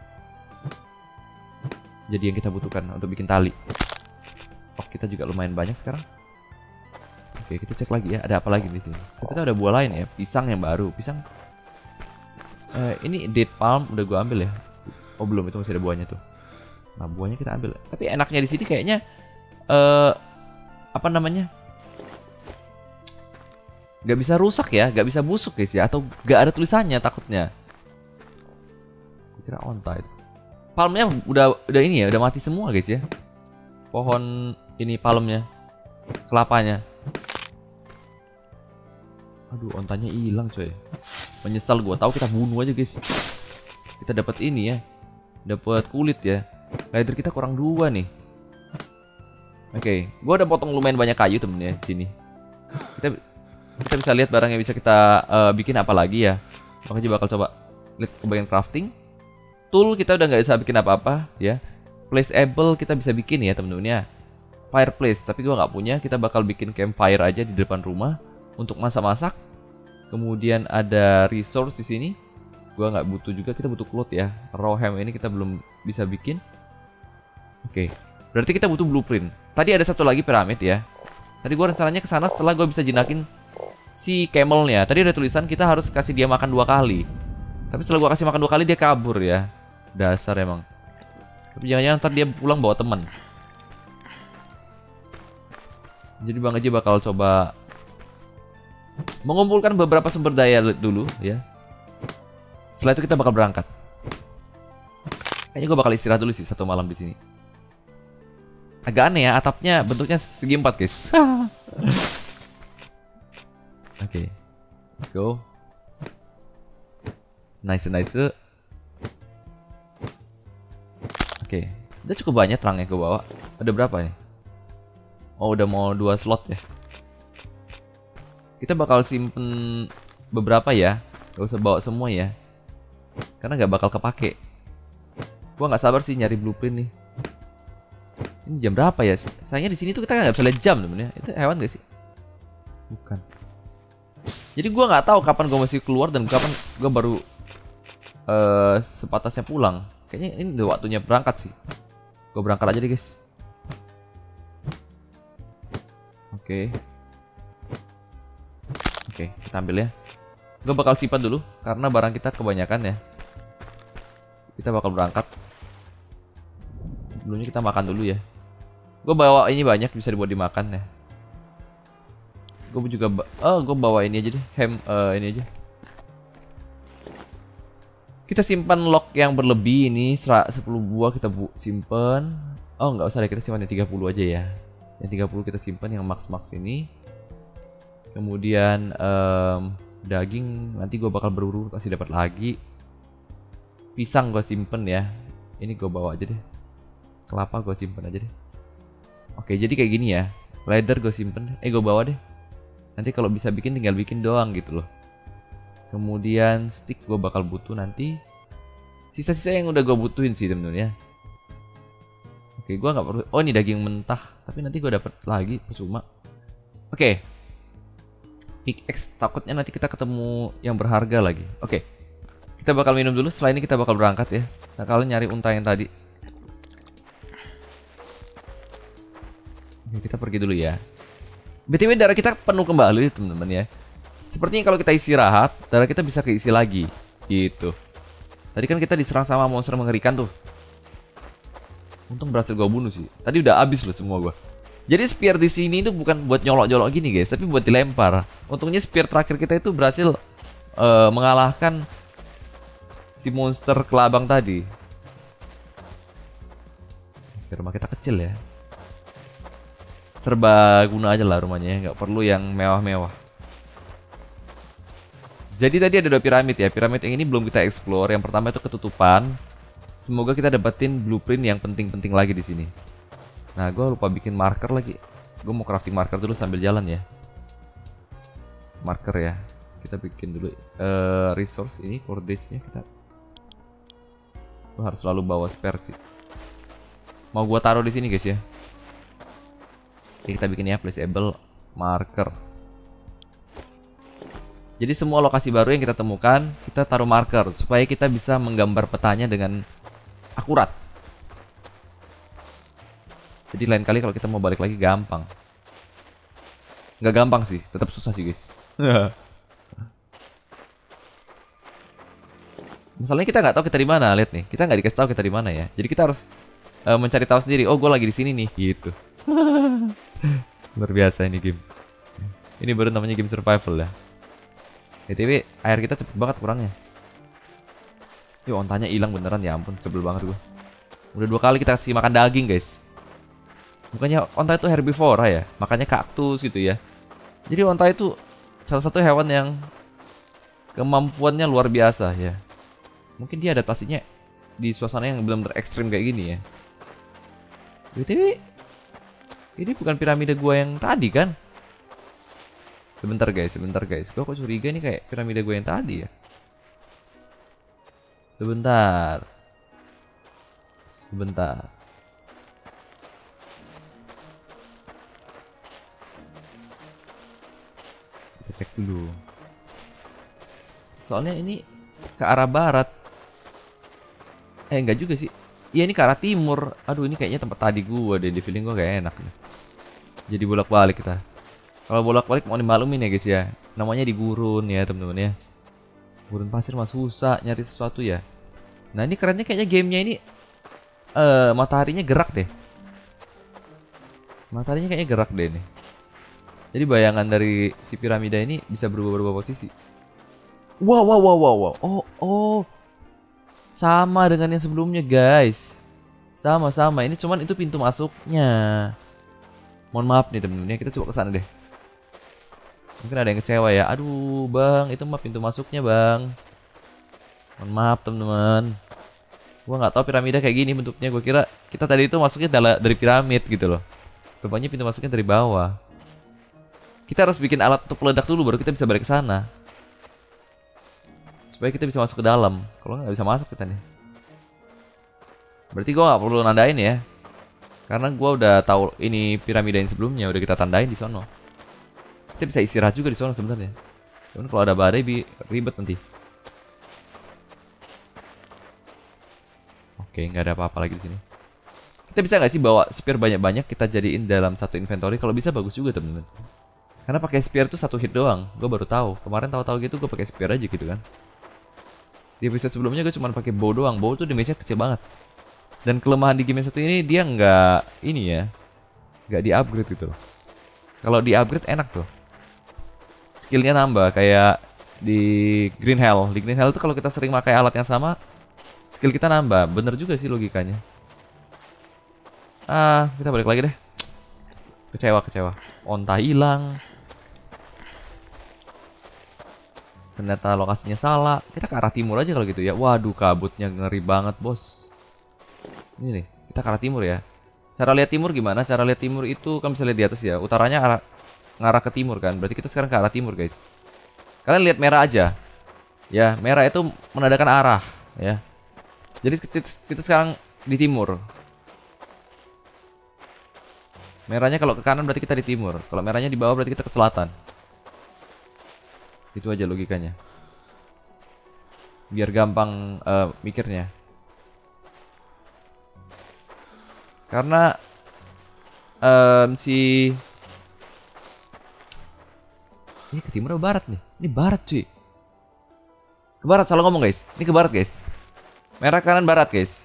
Jadi yang kita butuhkan untuk bikin tali. Oh kita juga lumayan banyak sekarang. Oke kita cek lagi ya, ada apa lagi di sini. Kita ada buah lain ya, pisang yang baru, pisang. Eh, ini date palm udah gue ambil ya. Oh belum, itu masih ada buahnya tuh. Nah buahnya kita ambil. Tapi enaknya di sini kayaknya uh, apa namanya? Gak bisa rusak ya, gak bisa busuk guys ya, atau gak ada tulisannya takutnya. Kira onta itu. Palmnya udah udah ini ya, udah mati semua guys ya. Pohon ini palmnya, kelapanya. Aduh, ontanya hilang coy. Menyesal gua, tahu kita bunuh aja guys. Kita dapat ini ya, dapat kulit ya. Leather kita kurang dua nih. Oke, okay. Gua udah potong lumayan banyak kayu temen ya sini. Kita kita bisa lihat barang yang bisa kita uh, bikin apa lagi ya. Makanya bakal coba lihat ke bagian crafting. Tool kita udah nggak bisa bikin apa-apa ya. Placeable kita bisa bikin ya temen-temen ya. Fireplace, tapi gua nggak punya. Kita bakal bikin campfire aja di depan rumah untuk masak-masak. Kemudian ada resource di sini. Gua nggak butuh juga, kita butuh cloth ya. Raw ham ini kita belum bisa bikin. Oke, okay. Berarti kita butuh blueprint. Tadi ada satu lagi piramid ya. Tadi gua rencananya ke sana setelah gua bisa jinakin si camelnya. Tadi ada tulisan kita harus kasih dia makan dua kali. Tapi setelah gua kasih makan dua kali dia kabur ya. Dasar emang. Tapi jangan-jangan ntar dia pulang bawa teman. Jadi Bang Haji bakal coba mengumpulkan beberapa sumber daya dulu ya. Setelah itu kita bakal berangkat. Kayaknya gue bakal istirahat dulu sih satu malam di sini. Agak aneh ya, atapnya bentuknya segi empat guys. Oke, okay. Let's go. Nice, nice. Oke, okay. Udah cukup banyak terangnya gue bawa. Ada berapa nih? Oh, udah mau dua slot ya. Kita bakal simpen beberapa ya. Gak usah bawa semua ya, karena gak bakal kepake. Gua nggak sabar sih nyari blueprint nih. Ini jam berapa ya? Sayangnya di sini tuh kita nggak bisa lihat jam temennya. Itu hewan gak sih? Bukan. Jadi gua nggak tahu kapan gua masih keluar dan kapan gua baru uh, sepatasnya pulang. Kayaknya ini udah waktunya berangkat sih. Gua berangkat aja deh guys. Oke. Okay. Oke, okay, kita ambil ya. Gue bakal simpan dulu karena barang kita kebanyakan ya. Kita bakal berangkat. Sebelumnya kita makan dulu ya. Gue bawa ini banyak, bisa dibuat dimakan ya. Gue juga oh gue bawa ini aja deh, ham uh, ini aja. Kita simpan lock yang berlebih ini sepuluh buah kita bu simpan. Oh nggak usah deh, kita simpan yang tiga puluh aja ya. Yang tiga puluh kita simpan yang max-max ini. Kemudian um, daging nanti gue bakal berburu pasti dapat lagi. Pisang gue simpen ya. Ini gue bawa aja deh. Kelapa gue simpen aja deh. Oke, jadi kayak gini ya. Leather gue simpen. Eh gue bawa deh. Nanti kalau bisa bikin tinggal bikin doang gitu loh. Kemudian stick gue bakal butuh nanti. Sisa-sisa yang udah gue butuhin sih temen-temen ya. Oke, gue nggak perlu. Oh ini daging mentah. Tapi nanti gue dapet lagi percuma. Oke. Pickaxe, takutnya nanti kita ketemu yang berharga lagi. Oke, kita bakal minum dulu. Setelah ini kita bakal berangkat ya. Nah kalian nyari unta yang tadi. Oke, kita pergi dulu ya. B T W darah kita penuh kembali teman-teman ya. Sepertinya kalau kita istirahat, darah kita bisa keisi lagi gitu. Tadi kan kita diserang sama monster mengerikan tuh. Untung berhasil gua bunuh sih. Tadi udah habis loh semua gua. Jadi spear di sini itu bukan buat nyolok-nyolok gini guys, tapi buat dilempar. Untungnya spear terakhir kita itu berhasil uh, mengalahkan si monster kelabang tadi. Rumah kita kecil ya. Serba guna aja lah rumahnya, nggak perlu yang mewah-mewah. Jadi tadi ada dua piramid ya. Piramid yang ini belum kita explore. Yang pertama itu ketutupan. Semoga kita dapetin blueprint yang penting-penting lagi di sini. Nah, gue lupa bikin marker lagi. Gue mau crafting marker dulu sambil jalan ya. Marker ya. Kita bikin dulu uh, resource ini, cordage-nya kita. Gue harus selalu bawa spare sih. Mau gue taruh di sini guys ya. Oke, kita bikin ya placeable marker. Jadi semua lokasi baru yang kita temukan, kita taruh marker supaya kita bisa menggambar petanya dengan akurat. Jadi lain kali kalau kita mau balik lagi gampang. Nggak gampang sih, tetap susah sih guys. Masalahnya kita nggak tahu kita di mana, lihat nih. Kita nggak dikasih tahu kita di mana ya. Jadi kita harus uh, mencari tahu sendiri. Oh, gue lagi di sini nih, gitu. Luar biasa ini game. Ini baru namanya game survival ya. B T W air kita cepet banget kurangnya. Yuk, ontanya hilang beneran, ya ampun, sebel banget gue. Udah dua kali kita kasih makan daging guys. Bukannya onta itu herbivora ya, makanya kaktus gitu ya. Jadi onta itu salah satu hewan yang kemampuannya luar biasa ya. Mungkin dia adaptasinya di suasana yang belum ekstrim kayak gini ya. B T W ini bukan piramida gua yang tadi kan? Sebentar guys, sebentar guys. Gua kok curiga nih kayak piramida gua yang tadi ya. Sebentar. Sebentar. Kita cek dulu. Soalnya ini ke arah barat. Eh enggak juga sih. Iya ini ke arah timur. Aduh ini kayaknya tempat tadi gua deh. Di feeling gua gak enak nih. Jadi bolak-balik kita. Kalau bolak-balik mau dimaklumin ya guys ya. Namanya di gurun ya teman-teman ya. Gurun pasir mah susah nyari sesuatu ya. Nah ini kerennya kayaknya gamenya ini uh, mataharinya gerak deh. Mataharinya kayaknya gerak deh nih. Jadi bayangan dari si piramida ini bisa berubah-ubah posisi. Wow wow wow wow wow. Oh oh. Sama dengan yang sebelumnya guys. Sama-sama. Ini cuman itu pintu masuknya. Mohon maaf nih temen-temen ya. Kita coba kesana deh. Mungkin ada yang kecewa ya. Aduh bang, itu mah pintu masuknya bang. Mohon maaf teman-teman. Gua nggak tahu piramida kayak gini bentuknya. Gua kira kita tadi itu masuknya dari piramid gitu loh. Rupanya pintu masuknya dari bawah. Kita harus bikin alat untuk peledak dulu baru kita bisa balik ke sana. Supaya kita bisa masuk ke dalam. Kalau nggak bisa masuk kita nih. Berarti gua nggak perlu nandain ya. Karena gua udah tahu ini piramida yang sebelumnya udah kita tandain di sono. Kita bisa istirahat juga di sono sebenarnya. Cuman kalau ada badai bi ribet nanti. Oke, nggak ada apa-apa lagi di sini. Kita bisa nggak sih bawa spear banyak-banyak kita jadiin dalam satu inventory? Kalau bisa bagus juga temen-temen. Karena pakai spear tuh satu hit doang. Gue baru tahu. Kemarin tahu-tahu gitu gue pakai spear aja gitu kan. Di episode sebelumnya gue cuma pakai bow doang. Bow tuh damage-nya kecil banget. Dan kelemahan di game satu ini dia nggak ini ya, nggak di-upgrade gitu loh. Kalau di-upgrade enak tuh. Skillnya nambah kayak di Green Hell. Di Green Hell tuh kalau kita sering pakai alat yang sama, skill kita nambah. Bener juga sih logikanya. Ah, kita balik lagi deh. Kecewa, kecewa. Onta hilang. Ternyata lokasinya salah. Kita ke arah timur aja kalau gitu ya. Waduh, kabutnya ngeri banget, bos. Ini nih, kita ke arah timur ya. Cara lihat timur gimana? Cara lihat timur itu kan bisa lihat di atas ya. Utaranya arah ngarah ke timur kan. Berarti kita sekarang ke arah timur, guys. Kalian lihat merah aja. Ya, merah itu menandakan arah, ya. Jadi kita, kita sekarang di timur. Merahnya kalau ke kanan berarti kita di timur. Kalau merahnya di bawah berarti kita ke selatan. Itu aja logikanya. Biar gampang uh, mikirnya. Karena um, si ini ke timur atau barat nih? Ini barat cuy. Ke barat, salah ngomong guys. Ini ke barat guys. Merah kanan barat guys.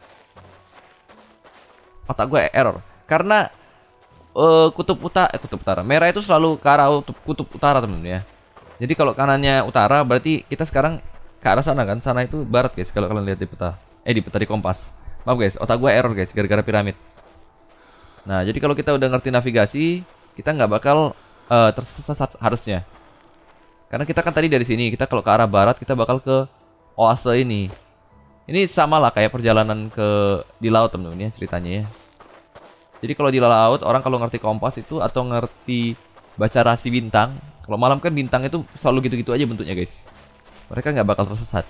Otak gue error. Karena uh, kutub utara, eh, kutub utara. Merah itu selalu ke arah kutub utara temen-temen ya. Jadi kalau kanannya utara berarti kita sekarang ke arah sana kan. Sana itu barat guys kalau kalian lihat di peta. Eh di peta di kompas. Maaf guys, otak gue error guys gara-gara piramid. Nah jadi kalau kita udah ngerti navigasi, kita nggak bakal uh, tersesat harusnya. Karena kita kan tadi dari sini, kita kalau ke arah barat kita bakal ke oase ini. Ini sama lah kayak perjalanan ke di laut temen-temen ya ceritanya ya. Jadi kalau di laut orang kalau ngerti kompas itu atau ngerti baca rasi bintang, kalau malam kan bintang itu selalu gitu-gitu aja bentuknya guys. Mereka nggak bakal tersesat.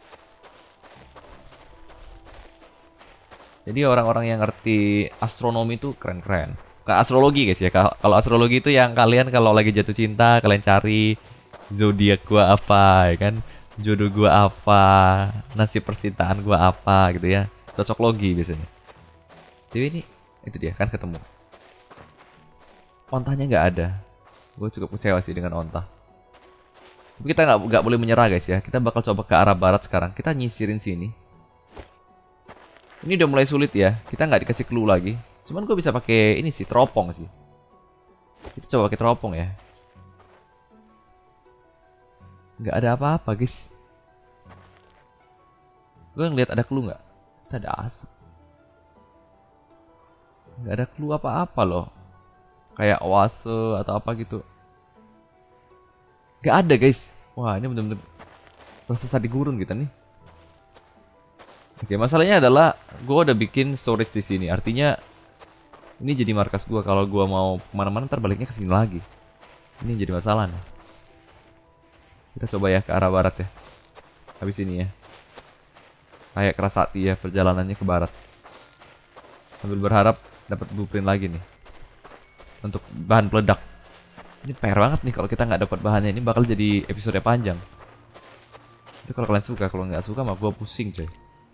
Jadi orang-orang yang ngerti astronomi itu keren-keren. Bukan astrologi guys ya. Kalau astrologi itu yang kalian kalau lagi jatuh cinta kalian cari zodiak gua apa ya kan, jodoh gua apa, nasib percintaan gua apa gitu ya. Cocok logi biasanya. Jadi ini itu dia kan ketemu. Ontanya nggak ada. Gue cukup kecewa sih dengan onta. Tapi kita nggak nggak boleh menyerah guys ya. Kita bakal coba ke arah barat sekarang. Kita nyisirin sini. Ini udah mulai sulit ya. Kita nggak dikasih clue lagi. Cuman gue bisa pakai ini sih, teropong sih. Kita coba pakai teropong ya. Nggak ada apa-apa guys. Gue ngeliat ada clue nggak? Kita ada asap. Nggak ada clue apa-apa loh. Kayak oase atau apa gitu. Nggak ada guys. Wah ini bener-bener tersesat di gurun kita nih. Oke, masalahnya adalah gue udah bikin storage di sini. Artinya ini jadi markas gue. Kalau gue mau kemana-mana ntar baliknya ke sini lagi. Ini jadi masalah nih. Kita coba ya ke arah barat ya. Habis ini ya. Kayak Kerasati ya perjalanannya ke barat. Sambil berharap dapat blueprint lagi nih. Untuk bahan peledak. Ini P R banget nih kalau kita nggak dapat bahannya. Ini bakal jadi episode panjang. Itu kalau kalian suka. Kalau nggak suka mah gue pusing coy.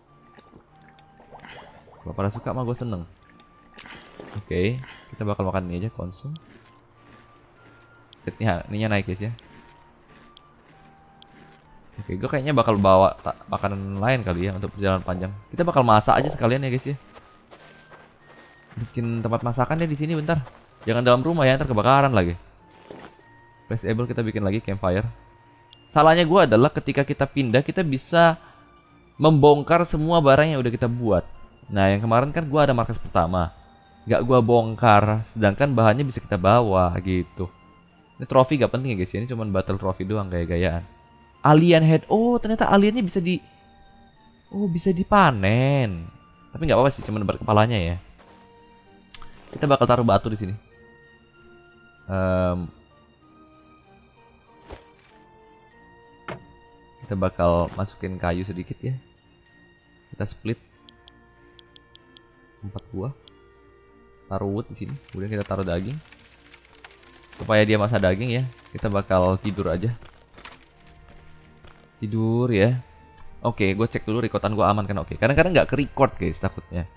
Kalau pada suka mah gue seneng. Oke, okay, kita bakal makan ini aja, konsum. Ini ininya naik guys ya. Oke, okay, gue kayaknya bakal bawa makanan lain kali ya untuk perjalanan panjang. Kita bakal masak aja sekalian ya guys ya. Bikin tempat masakan deh di sini bentar. Jangan dalam rumah ya, ntar kebakaran lagi. Placeable kita bikin lagi campfire. Salahnya gue adalah ketika kita pindah kita bisa membongkar semua barang yang udah kita buat. Nah yang kemarin kan gue ada markas pertama, gak gue bongkar, sedangkan bahannya bisa kita bawa gitu. Ini trofi gak penting ya guys, ini cuma battle trophy doang gaya-gayaan. Alien head, oh ternyata aliennya bisa di, oh bisa dipanen. Tapi nggak apa-apa sih, cuma nebar kepalanya ya. Kita bakal taruh batu di sini. Um, kita bakal masukin kayu sedikit ya. Kita split empat buah. Taruh wood di sini. Kemudian kita taruh daging. Supaya dia masak daging ya. Kita bakal tidur aja. Tidur ya. Oke, gue cek dulu rekodan gue aman kan. Oke, kadang-kadang nggak ke record guys takutnya.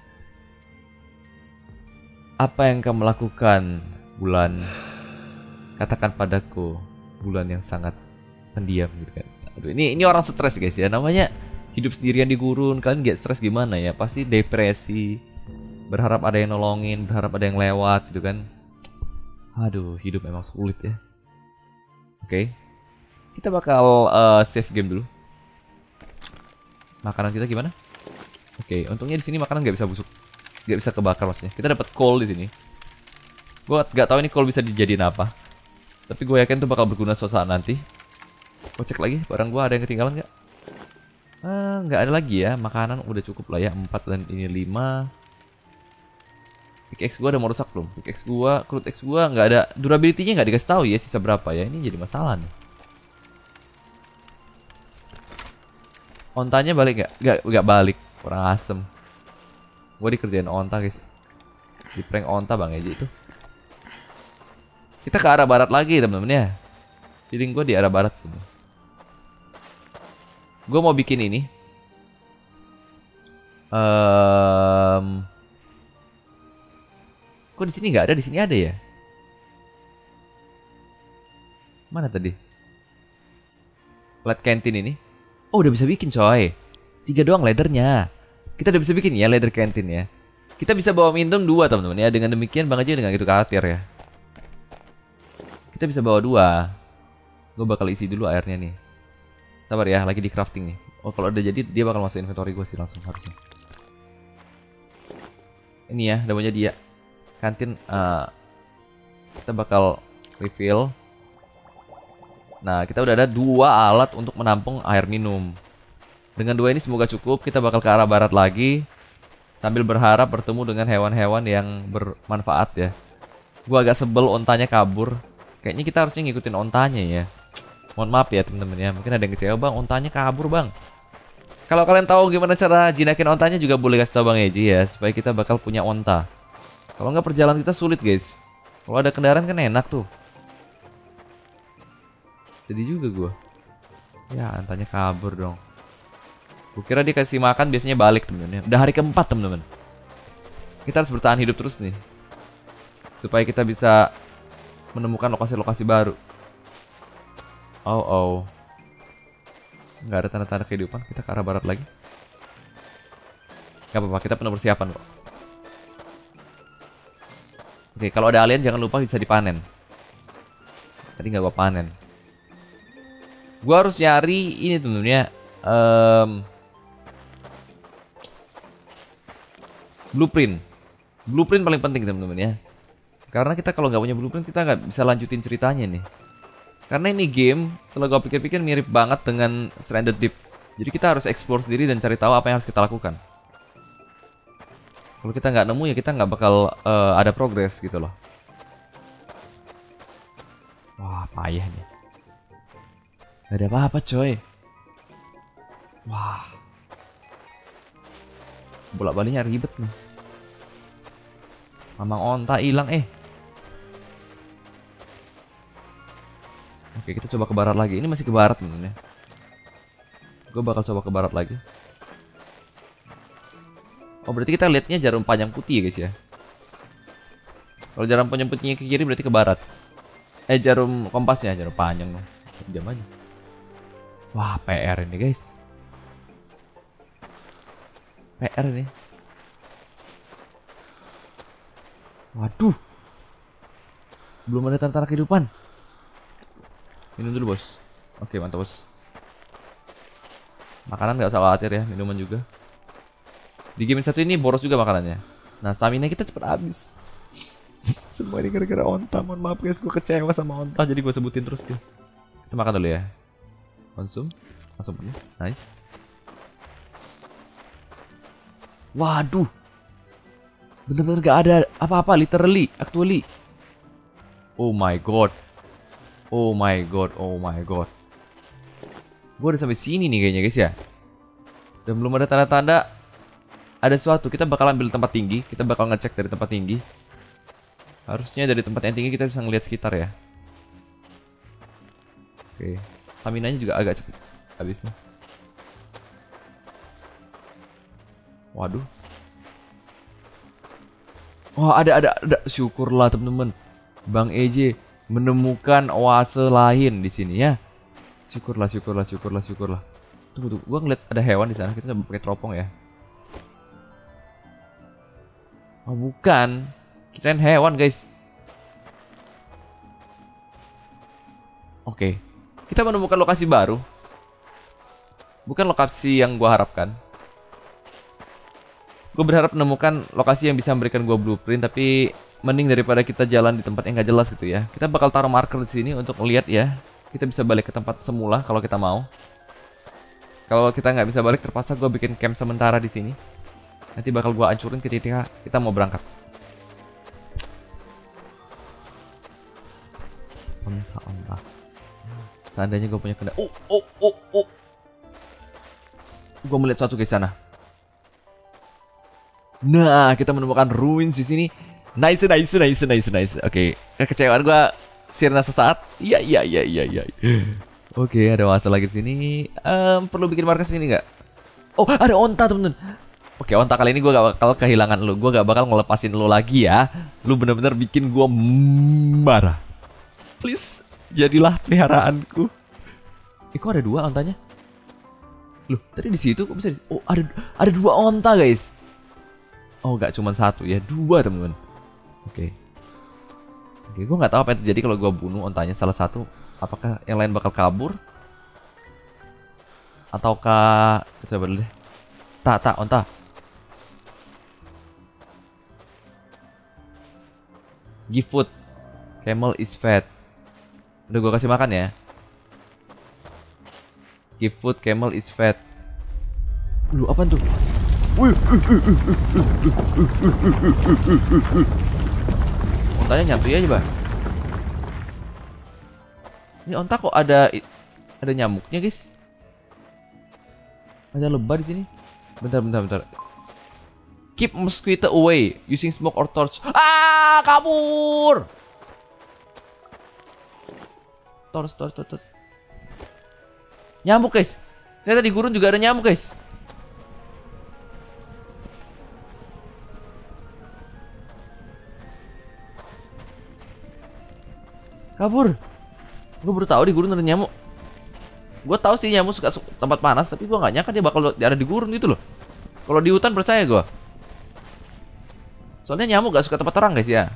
Apa yang kamu lakukan, Bulan? Katakan padaku, Bulan yang sangat pendiam gitu kan. Aduh, ini ini orang stres guys ya. Namanya hidup sendirian di gurun. Kalian gak stres gimana ya? Pasti depresi. Berharap ada yang nolongin, berharap ada yang lewat gitu kan. Aduh, hidup memang sulit ya. Oke. Kita bakal uh, save game dulu. Makanan kita gimana? Oke, untungnya di sini makanan nggak bisa busuk. Nggak bisa kebakar maksudnya. Kita dapat coal di sini. Gue nggak tahu ini coal bisa dijadiin apa. Tapi gue yakin tuh bakal berguna suatu saat nanti. Gue cek lagi, barang gue ada yang ketinggalan nggak? Ah, nggak ada lagi ya. Makanan udah cukup lah ya. empat dan ini lima. Pickaxe gue udah mau rusak belum? Pickaxe gue, crude axe gue nggak ada, durability-nya nggak dikasih tahu ya sisa berapa ya. Ini jadi masalah nih. Ontanya balik nggak? Nggak, nggak balik. Kurang asem. Gue dikerjain onta guys. Di prank onta bang Eji itu. Kita ke arah barat lagi temen-temen ya. Feeling gue di arah barat sini. Gue mau bikin ini. Um, Kok di sini nggak ada? Di sini ada ya? Mana tadi? Light canteen ini. Oh udah bisa bikin coy. Tiga doang leathernya. Kita udah bisa bikin ya leather canteen ya. Kita bisa bawa minum dua teman-teman ya. Dengan demikian Bang aja dengan gitu khawatir ya. Kita bisa bawa dua. Gue bakal isi dulu airnya nih. Sabar ya, lagi di crafting nih. Oh kalau udah jadi dia bakal masuk inventory gue sih langsung harusnya. Ini ya, udah punya dia. Kantin uh, kita bakal refill. Nah kita udah ada dua alat untuk menampung air minum. Dengan dua ini semoga cukup. Kita bakal ke arah barat lagi sambil berharap bertemu dengan hewan-hewan yang bermanfaat ya. Gua agak sebel ontanya kabur. Kayaknya kita harusnya ngikutin ontanya ya. Mohon maaf ya temen-temen ya. Mungkin ada yang kecewa, bang ontanya kabur bang. Kalau kalian tahu gimana cara jinakin ontanya juga boleh kasih tau Bang Eji ya, supaya kita bakal punya onta. Kalau nggak perjalanan kita sulit guys. Kalau ada kendaraan kan enak tuh. Sedih juga gue. Ya antanya kabur dong. Gue kira dia kasih makan biasanya balik temen-temen. Udah hari keempat temen-temen. Kita harus bertahan hidup terus nih. Supaya kita bisa menemukan lokasi-lokasi baru. Oh oh. Nggak ada tanda-tanda kehidupan. Kita ke arah barat lagi. Gak apa-apa, kita penuh persiapan kok. Oke, kalau ada alien jangan lupa bisa dipanen. Tadi nggak gua panen. Gua harus nyari ini temen-temen ya. Um, blueprint. Blueprint paling penting temen-temen ya. Karena kita kalau nggak punya blueprint kita nggak bisa lanjutin ceritanya nih. Karena ini game, setelah gue pikir-pikir mirip banget dengan Stranded Deep. Jadi kita harus explore sendiri dan cari tahu apa yang harus kita lakukan. Kalau kita nggak nemu ya kita nggak bakal uh, ada progress gitu loh. Wah, payah nih. Gak ada apa-apa coy. Wah. Bolak-baliknya ribet nih. Mamang onta hilang eh. Oke, kita coba ke barat lagi. Ini masih ke barat temen ya. Gue bakal coba ke barat lagi. Oh, berarti kita lihatnya jarum panjang putih ya guys ya. Kalau jarum panjang putihnya ke kiri berarti ke barat. Eh, jarum kompasnya jarum panjang dong. Jam aja. Wah, P R ini guys. P R ini. Waduh. Belum ada tanda-tanda kehidupan. Minum dulu bos. Oke, mantap bos. Makanan nggak usah khawatir ya, minuman juga. Di game satu ini boros juga makanannya. Nah, stamina kita cepet habis. Semua ini gara-gara onta. Mohon maaf guys, gue kecewa sama onta, jadi gue sebutin terus ya. Kita makan dulu ya. Konsum. Langsung penuh. Nice. Waduh. Bener-bener gak ada apa-apa, literally, actually. Oh my god. Oh my god, oh my god. Gue udah sampai sini nih kayaknya guys ya. Dan belum ada tanda-tanda ada sesuatu. Kita bakal ambil tempat tinggi. Kita bakal ngecek dari tempat tinggi. Harusnya dari tempat yang tinggi kita bisa ngeliat sekitar ya. Oke, stamina-nya juga agak cepet habisnya. Waduh. Wah, ada ada ada. Syukurlah temen-temen. Bang E J menemukan oase lain di sini ya. Syukurlah, syukurlah, syukurlah, syukurlah. Tunggu, tunggu. Gua ngeliat ada hewan di sana. Kita coba pakai teropong ya. Oh, bukan. Kirain hewan, guys. Oke. Kita menemukan lokasi baru. Bukan lokasi yang gua harapkan. Gue berharap menemukan lokasi yang bisa memberikan gua blueprint, tapi mending daripada kita jalan di tempat yang gak jelas gitu ya. Kita bakal taruh marker di sini untuk melihat ya. Kita bisa balik ke tempat semula kalau kita mau. Kalau kita nggak bisa balik, terpaksa gue bikin camp sementara di sini. Nanti bakal gue hancurin ketika kita mau berangkat. Entah, entah. Seandainya gue punya kendaraan. Oh, oh, oh, oh. Gue melihat sesuatu di sana. Nah, kita menemukan ruins di sini. Nice, nice, nice, nice, nice. Oke, kekecewaan gue sirna sesaat. Iya, iya, iya, iya, iya. Oke, ada masalah lagi di sini. Um, perlu bikin markas ini nggak? Oh, ada onta temen-temen. Oke, onta kali ini gue gak bakal kehilangan lu. Gue gak bakal ngelepasin lu lagi ya. Lu bener-bener bikin gue marah. Please, jadilah peliharaanku. Eh, kok ada dua ontanya? Loh, tadi di situ kok bisa? Di... Oh, ada ada dua onta guys. Oh, gak cuma satu ya, dua temen-temen. Oke. Oke, gue nggak tahu apa yang terjadi kalau gue bunuh ontanya salah satu. Apakah yang lain bakal kabur? Ataukah... Coba dulu deh. Tak, tak, onta. Give food. Camel is fat. Udah gue kasih makan ya. Give food, camel is fat. Lu apaan tuh? Ontanya nyantui aja, Bang. Ini onta kok ada ada nyamuknya, guys. Ada lebah di sini. Bentar, bentar, bentar. Keep mosquito away using smoke or torch. Ah, kabur. Torch, torch, torch, torch. Nyamuk, guys. Ternyata di gurun juga ada nyamuk, guys. Kabur. Gue baru tahu di gurun ada nyamuk. Gue tahu sih nyamuk suka tempat panas, tapi gue nggak nyangka dia bakal ada di gurun gitu loh. Kalau di hutan percaya gue. Soalnya nyamuk gak suka tempat terang guys ya.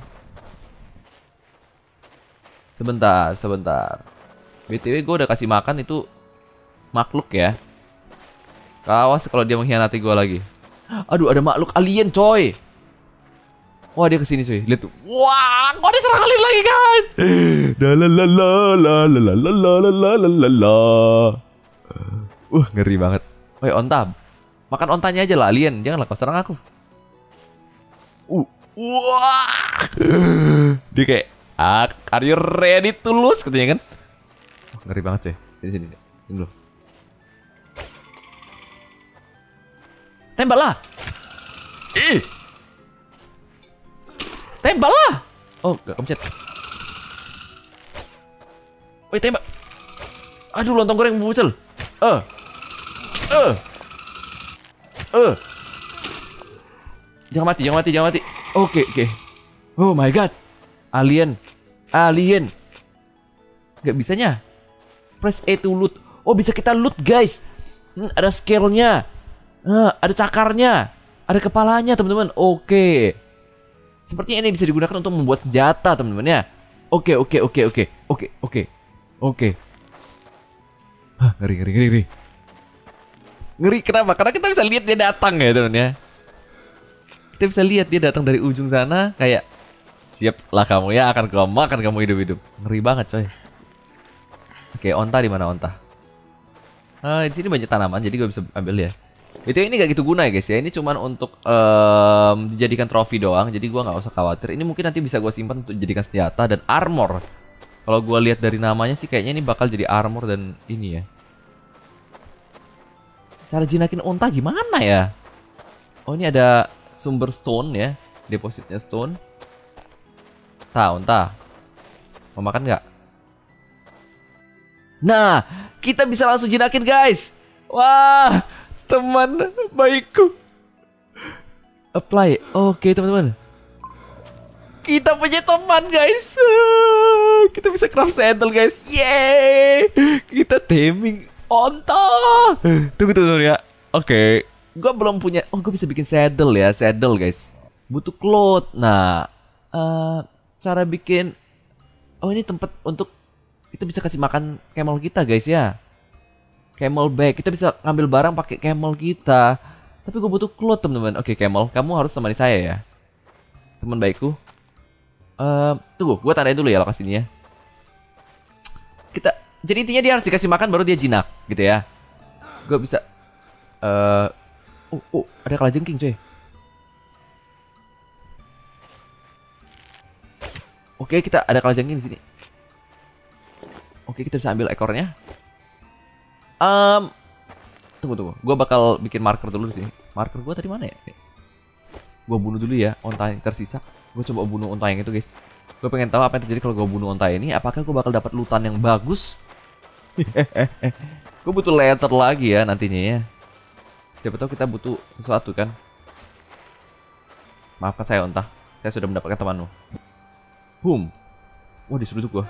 Sebentar, sebentar. B T W gue udah kasih makan itu makhluk ya. Awas kalau dia mengkhianati gue lagi. Aduh, ada makhluk alien coy. Wah, dia kesini coy. Lihat tuh. Wah, kok diserang alien lagi guys. Lalalalalalalalalalalalala. Uh, ngeri banget. Woi, onta. Makan ontanya aja lah alien. Janganlah kau serang aku. Uh, wah. Dia kayak, ah, are you ready to lose katanya kan? Oh, ngeri banget coy. Sini sini. Sini dulu. Tembak lah. Ih. Tembak lah. Oh, gak kepencet. Woi, tembak. Aduh, lontong goreng bucel. Eh. Eh. Eh. Jangan mati, jangan mati, jangan mati. Oke, oke. Oh my god. Alien. Alien. Gak bisanya. Press E to loot. Oh, bisa kita loot, guys. Hmm, ada scale-nya. Uh, ada cakarnya. Ada kepalanya, teman-teman. Oke. Sepertinya ini bisa digunakan untuk membuat senjata, teman-teman ya. Oke, oke, oke, oke. Oke, oke. Oke. Hah, ngeri, ngeri, ngeri, ngeri. Ngeri kenapa? Karena kita bisa lihat dia datang ya, teman ya. Kita bisa lihat dia datang dari ujung sana kayak, siaplah kamu ya, akan gua makan kamu hidup-hidup. Ngeri banget, coy. Oke, onta di mana onta? Ah, di sini banyak tanaman, jadi gue bisa ambil ya. Itu ini gak gitu guna ya guys ya. Ini cuman untuk um, dijadikan trofi doang. Jadi gue nggak usah khawatir. Ini mungkin nanti bisa gue simpan untuk dijadikan senjata dan armor. Kalau gue lihat dari namanya sih kayaknya ini bakal jadi armor dan ini ya. Cara jinakin unta gimana ya? Oh, ini ada sumber stone ya. Depositnya stone. Tah, unta. Mau makan nggak? Nah, kita bisa langsung jinakin guys. Wah, teman baikku. Apply. Oke, teman-teman. Kita punya teman, guys. Kita bisa craft saddle, guys. Yeay. Kita taming onta. Tunggu, tunggu, tunggu ya. Oke. Gua belum punya. Oh, gue bisa bikin saddle ya. Saddle, guys. Butuh cloth. Nah, uh, cara bikin. Oh, ini tempat untuk kita bisa kasih makan camel kita, guys ya. Camel bag, kita bisa ngambil barang pakai camel kita. Tapi gue butuh cloth, teman-teman. Oke, camel, kamu harus temani saya ya, teman baikku. Uh, tunggu, gue tandain dulu ya lokasinya. Kita, jadi intinya dia harus dikasih makan baru dia jinak, gitu ya. Gue bisa. Uh, oh, oh, ada kalajengking, coy. Oke, kita ada kalajengking di sini. Oke, kita bisa ambil ekornya. Um, tunggu tunggu, gue bakal bikin marker dulu di sini. Marker gue tadi mana ya? Gue bunuh dulu ya onta yang tersisa. Gue coba bunuh onta yang itu guys. Gue pengen tahu apa yang terjadi kalau gue bunuh onta ini. Apakah gue bakal dapat lutan yang bagus? Gue butuh letter lagi ya nantinya ya. Siapa tahu kita butuh sesuatu kan. Maafkan saya onta, saya sudah mendapatkan temanmu. Boom. Wah, diseruduk gue.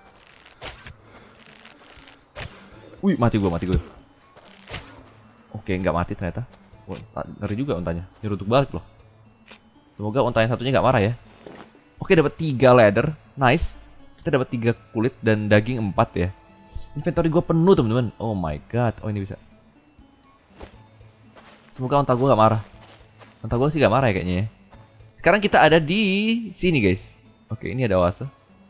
Wih, mati gue, mati gue. Oke, nggak mati ternyata. Wah, ngeri juga ontanya. Nyeruduk balik loh. Semoga onta yang satunya nggak marah ya. Oke, dapat tiga leather. Nice. Kita dapat tiga kulit dan daging empat ya. Inventory gue penuh, teman-teman. Oh my god. Oh, ini bisa. Semoga onta gue nggak marah. Onta gue sih nggak marah ya kayaknya ya. Sekarang kita ada di sini, guys. Oke, ini ada oase.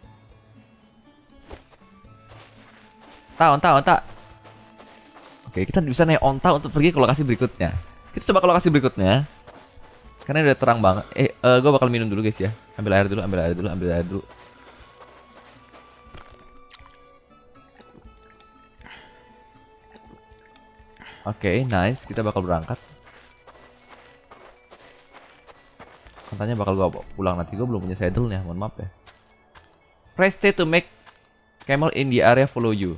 Ta, onta, onta. Oke, kita bisa naik onta untuk pergi ke lokasi berikutnya. Kita coba ke lokasi berikutnya. Karena udah terang banget. Eh, uh, gue bakal minum dulu guys ya. Ambil air dulu, ambil air dulu, ambil air dulu. Oke, nice. Kita bakal berangkat. Katanya bakal gue pulang nanti. Gue belum punya saddle-nya, mohon maaf ya. Press T to make camel in the area follow you.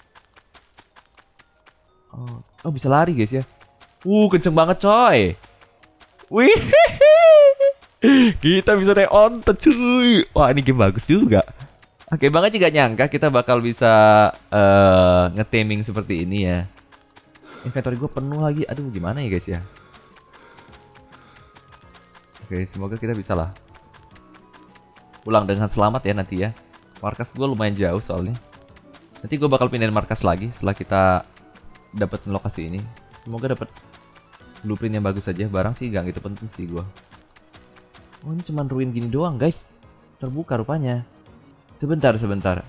Oh, oh bisa lari guys ya. Uh, kenceng banget coy. Wih. Kita bisa naik onta cuy. Wah, ini game bagus juga. Oke, Bang aja gak nyangka kita bakal bisa uh, nge-taming seperti ini ya. Inventory gue penuh lagi. Aduh, gimana ya guys ya. Oke, semoga kita bisa lah pulang dengan selamat ya nanti ya. Markas gue lumayan jauh soalnya. Nanti gue bakal pindahin markas lagi setelah kita dapetin lokasi ini. Semoga dapat blueprint yang bagus saja. Barang sih gak gitu penting sih gue. Oh, ini cuman ruin gini doang guys. Terbuka rupanya. Sebentar, sebentar.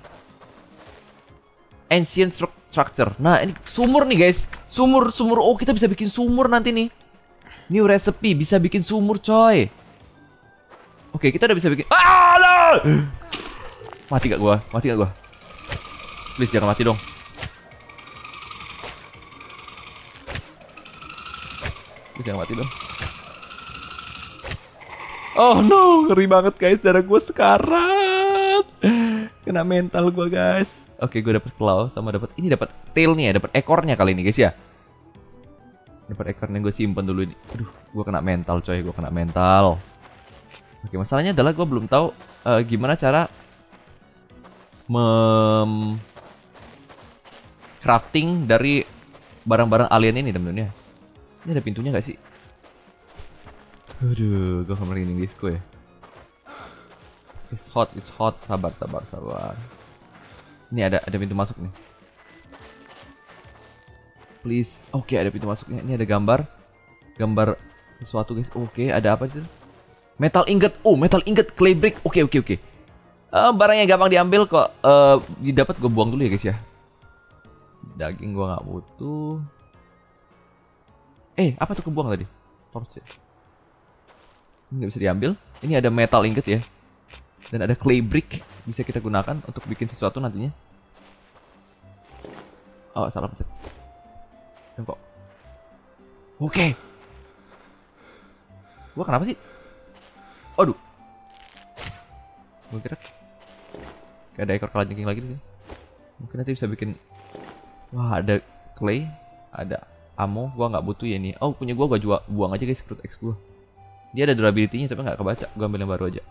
Ancient structure. Nah, ini sumur nih guys. Sumur, sumur. Oh, kita bisa bikin sumur nanti nih. New recipe, bisa bikin sumur coy. Oke, kita udah bisa bikin. Ah, no! Mati gak gua? Mati gak gua? Please jangan mati dong. Please jangan mati dong. Oh no, ngeri banget guys, darah gua sekarat. Kena mental gua guys. Oke, gue dapet claw sama dapat ini, dapat tailnya, dapat ekornya kali ini guys ya. Dapat ekornya, gue simpen dulu ini. Aduh, gue kena mental coy, gue kena mental. Oke, masalahnya adalah gue belum tahu uh, gimana cara mem crafting dari barang-barang alien ini temen-temen ya. Ini ada pintunya gak sih? Aduh, gue kemarin ini disco ya. It's hot, it's hot. Sabar, sabar, sabar. Ini ada ada pintu masuk nih. Please. Oke, okay, ada pintu masuknya. Ini ada gambar. Gambar sesuatu guys. Oke, okay, ada apa itu? Metal ingot. Oh, metal ingot, clay brick. Oke, okay, oke, okay, oke. Okay. Uh, barang yang gampang diambil kok. Uh, didapat gue buang dulu ya guys ya. Daging gue nggak butuh. Eh, apa tuh kebuang tadi? Torch ya. Ini nggak bisa diambil. Ini ada metal ingot ya. Dan ada clay brick, bisa kita gunakan untuk bikin sesuatu nantinya. Oh, salah pencet. Kok. Oke. Okay. Gua kenapa sih? Aduh. Gua kira kayak ada ekor kalajengking lagi nih. Mungkin nanti bisa bikin. Wah, ada clay, ada ammo. Gua nggak butuh ya ini. Oh, punya gua gua jual, buang aja guys, Crude X gua. Dia ada durability-nya tapi nggak kebaca. Gua ambil yang baru aja.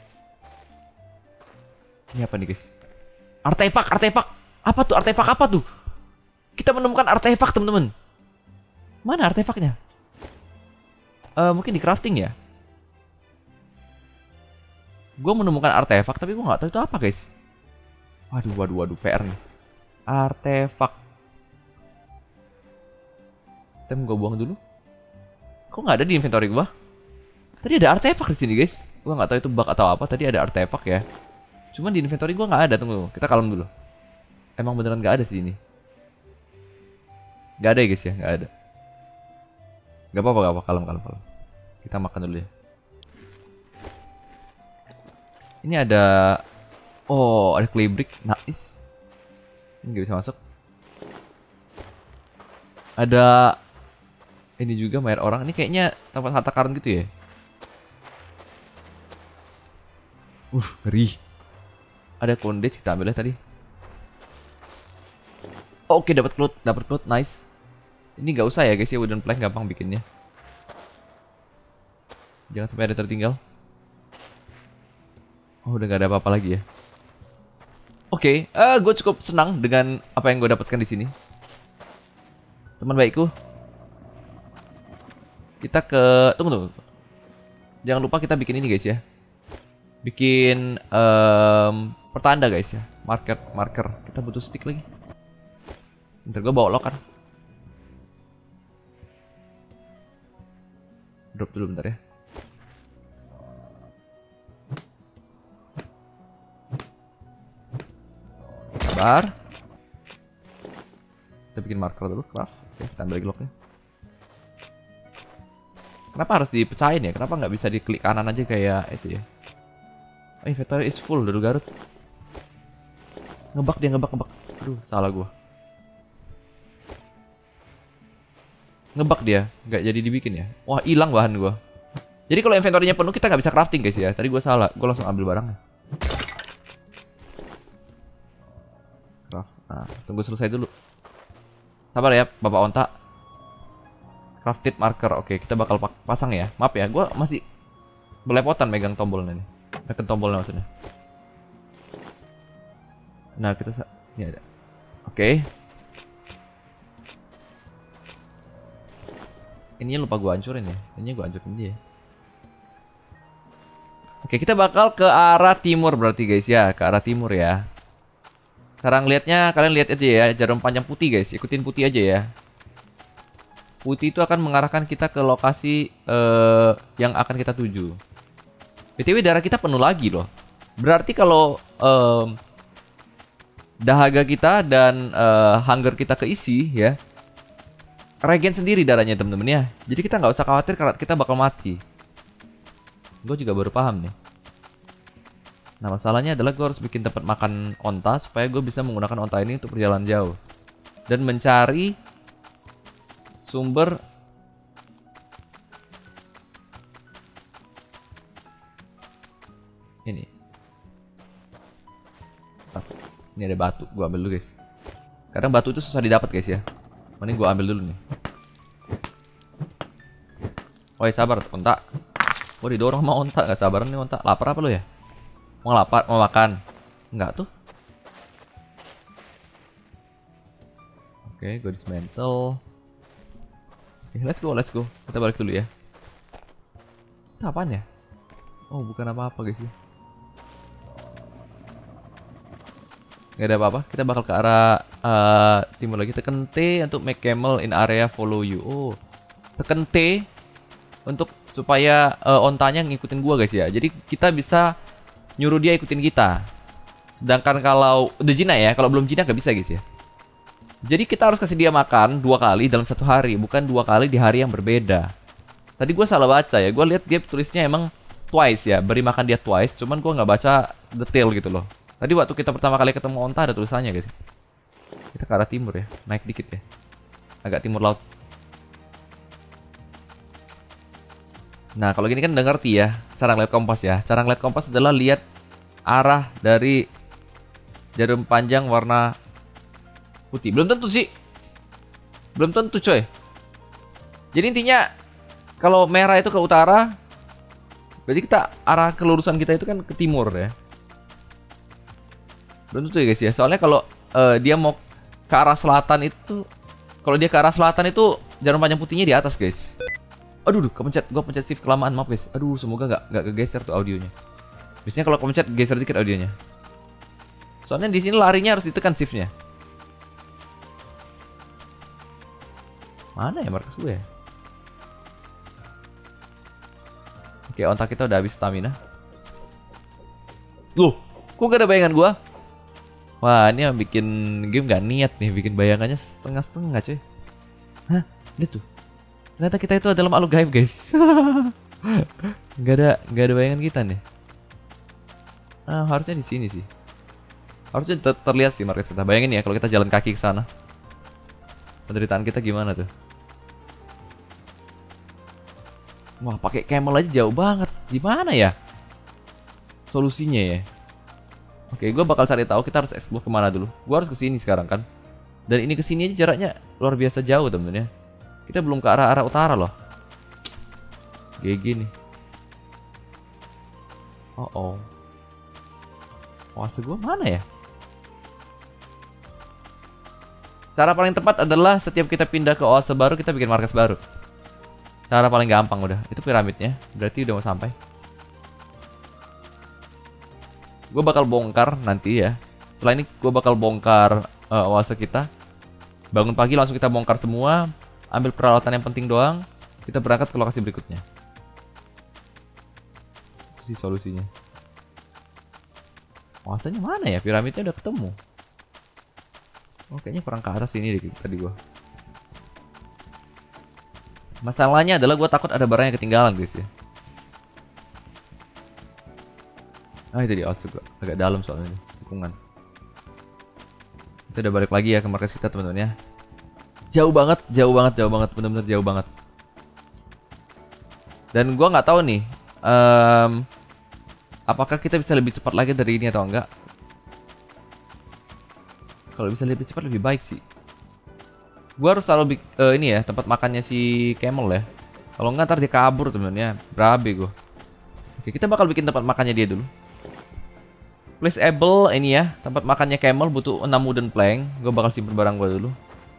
Ini apa nih guys? Artefak, artefak. Apa tuh artefak apa tuh? Kita menemukan artefak teman-teman. Mana artefaknya? Uh, mungkin di crafting ya. Gue menemukan artefak tapi gue nggak tahu itu apa guys. Waduh, waduh, waduh, P R nih. Artefak. Tem gue buang dulu. Kok nggak ada di inventory gue? Tadi ada artefak di sini guys. Gue nggak tahu itu bug atau apa. Tadi ada artefak ya. Cuman di inventory gue nggak ada. Tunggu, kita kalem dulu. Emang beneran nggak ada sih ini. Nggak ada ya guys ya, nggak ada. Gak apa-apa, gak apa, kalem, kalem, kalem. Kita makan dulu ya. Ini ada. Oh, ada clay brick, nice. Ini nggak bisa masuk. Ada ini juga mayar orang. Ini kayaknya tempat harta karun gitu ya. Uh, ngeri. Ada kondit, kita ambil tadi. Oh, oke, dapat cloth, dapat cloth, nice. Ini nggak usah ya guys ya, wooden plank gampang bikinnya. Jangan sampai ada tertinggal. Oh, udah nggak ada apa-apa lagi ya. Oke, okay, uh, gue cukup senang dengan apa yang gue dapatkan di sini. Teman baikku, kita ke tunggu tunggu. Jangan lupa kita bikin ini guys ya. Bikin um, pertanda guys ya. Marker, marker. Kita butuh stick lagi. Ntar gue bawa lock kan. Drop dulu bentar ya. Sabar. Kita bikin marker dulu, craft. Oke, kita ambil lagi locknya. Kenapa harus dipecahin ya? Kenapa nggak bisa diklik kanan aja kayak itu ya? Oh, inventory is full dari Garut. Ngebak dia, ngebak, ngebak. Aduh, salah gua. Ngebak dia, nggak jadi dibikin ya. Wah, hilang bahan gua. Jadi kalau inventory-nya penuh kita nggak bisa crafting guys ya. Tadi gua salah, gua langsung ambil barangnya. Craft. Nah, tunggu selesai dulu. Sabar ya, Bapak Onta. Crafted marker. Oke, kita bakal pasang ya. Maaf ya, gua masih belepotan megang tombolnya nih. Tekan tombolnya maksudnya. Nah kita ini ada. Oke. Ini lupa gue hancurin ya. Ini gue hancurin dia. Oke, kita bakal ke arah timur berarti guys ya, ke arah timur ya. Cara ngeliatnya kalian lihat aja ya, jarum panjang putih guys, ikutin putih aja ya. Putih itu akan mengarahkan kita ke lokasi uh, yang akan kita tuju. B T W darah kita penuh lagi loh. Berarti kalau um, dahaga kita dan uh, hunger kita keisi ya, regen sendiri darahnya temen-temen ya. Jadi kita nggak usah khawatir karena kita bakal mati. Gue juga baru paham nih. Nah masalahnya adalah gue harus bikin tempat makan onta supaya gue bisa menggunakan onta ini untuk perjalanan jauh dan mencari sumber ini. Ini ada batu, gue ambil dulu guys. Kadang batu itu susah didapat guys ya. Mending gue ambil dulu nih. Woi sabar onta. Oh didorong sama onta, gak sabaran nih onta. Lapar apa lo ya? Mau lapar, mau makan? Enggak tuh. Oke, gue dismantle. Oke, let's go, let's go. Kita balik dulu ya. Itu apaan ya? Oh, bukan apa-apa guys ya. Gak ada apa-apa. Kita bakal ke arah uh, timur lagi. Tekan T untuk make camel in area follow you. Oh, tekan T untuk supaya uh, ontanya ngikutin gua guys ya. Jadi kita bisa nyuruh dia ikutin kita. Sedangkan kalau udah jinak ya, kalau belum jinak gak bisa guys ya. Jadi kita harus kasih dia makan dua kali dalam satu hari, bukan dua kali di hari yang berbeda. Tadi gua salah baca ya. Gua lihat dia tulisnya emang twice ya, beri makan dia twice. Cuman gua nggak baca detail gitu loh. Tadi waktu kita pertama kali ketemu onta ada tulisannya guys. Kita ke arah timur ya, naik dikit ya, agak timur laut. Nah kalau gini kan udah ngerti ya cara ngeliat kompas ya. Cara ngeliat kompas adalah lihat arah dari jarum panjang warna putih. Belum tentu sih, belum tentu coy. Jadi intinya kalau merah itu ke utara, berarti kita arah kelurusan kita itu kan ke timur ya. Belum tentu ya guys ya. Soalnya kalau uh, dia mau ke arah selatan itu, kalau dia ke arah selatan itu jarum panjang putihnya di atas guys. Aduh, duh, kepencet, gue pencet shift kelamaan, maaf guys. Aduh, semoga nggak nggak kegeser tuh audionya. Biasanya kalau kepencet geser dikit audionya. Soalnya di sini larinya harus ditekan shiftnya. Mana ya markas gue ya? Oke, ontak kita udah habis stamina. Loh, kok gak ada bayangan gue? Wah, ini yang bikin game gak niat nih, bikin bayangannya setengah-setengah cuy. Hah? Lihat tuh. Ternyata kita itu adalah makhluk gaib guys. Gak ada, gak ada bayangan kita nih. Ah, harusnya di sini sih. Harusnya ter terlihat sih markas kita. Bayangin ya kalau kita jalan kaki ke sana. Penderitaan kita gimana tuh? Wah, pakai camel aja jauh banget. Gimana ya solusinya ya? Oke, gue bakal cari tahu. Kita harus explore kemana dulu. Gue harus kesini sekarang kan. Dan ini kesini aja jaraknya luar biasa jauh temen ya. Kita belum ke arah-arah utara loh. Kayak gini. Oh oh. Oase gue mana ya? Cara paling tepat adalah setiap kita pindah ke oase baru kita bikin markas baru. Cara paling gampang udah. Itu piramidnya. Berarti udah mau sampai. Gue bakal bongkar nanti ya. Setelah ini gue bakal bongkar uh, oase kita. Bangun pagi langsung kita bongkar semua. Ambil peralatan yang penting doang. Kita berangkat ke lokasi berikutnya. Itu sih solusinya. Oasenya mana ya? Piramidnya udah ketemu. Oh kayaknya kurang ke atas ini deh tadi gue. Masalahnya adalah gue takut ada barang yang ketinggalan guys ya. Ah itu di oase gue. Agak dalam soalnya ini. Tikungan. Kita udah balik lagi ya ke markas kita teman-teman ya. Jauh banget, jauh banget, jauh banget, bener-bener jauh banget. Dan gua nggak tahu nih, um, apakah kita bisa lebih cepat lagi dari ini atau enggak? Kalau bisa lebih cepat lebih baik sih. Gua harus taruh uh, ini ya tempat makannya si camel ya. Kalau nggak ntar dia kabur temen ya, berabe gua. Oke, kita bakal bikin tempat makannya dia dulu. Placeable ini ya, tempat makannya camel butuh enam wooden plank. Gue bakal simpen barang gue dulu.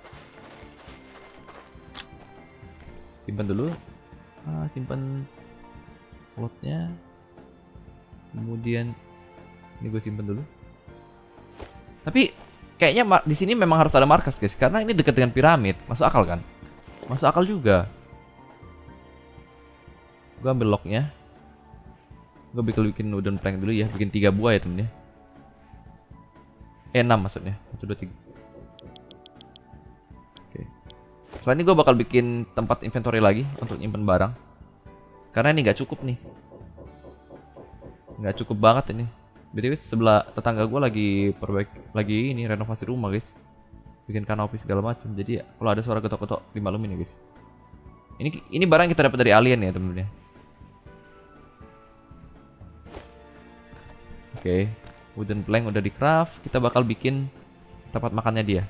Simpen dulu. Ah, simpen plotnya. Kemudian ini gue simpen dulu. Tapi kayaknya di sini memang harus ada markas guys, karena ini dekat dengan piramid. Masuk akal kan? Masuk akal juga. Gue ambil locknya. Gue bikin bikin wooden plank dulu ya, bikin tiga buah ya temennya. Eh enam maksudnya. Satu dua tiga. Oke. Setelah ini gue bakal bikin tempat inventory lagi untuk nyimpen barang. Karena ini nggak cukup nih. Nggak cukup banget ini. B T W sebelah tetangga gue lagi perbaik lagi ini renovasi rumah guys. Bikin kanopi segala macam. Jadi ya, kalau ada suara ketok-ketok dimaklumin ya guys. Ini ini barang kita dapat dari alien ya temen-temen. Oke, wooden plank udah di craft. Kita bakal bikin tempat makannya dia.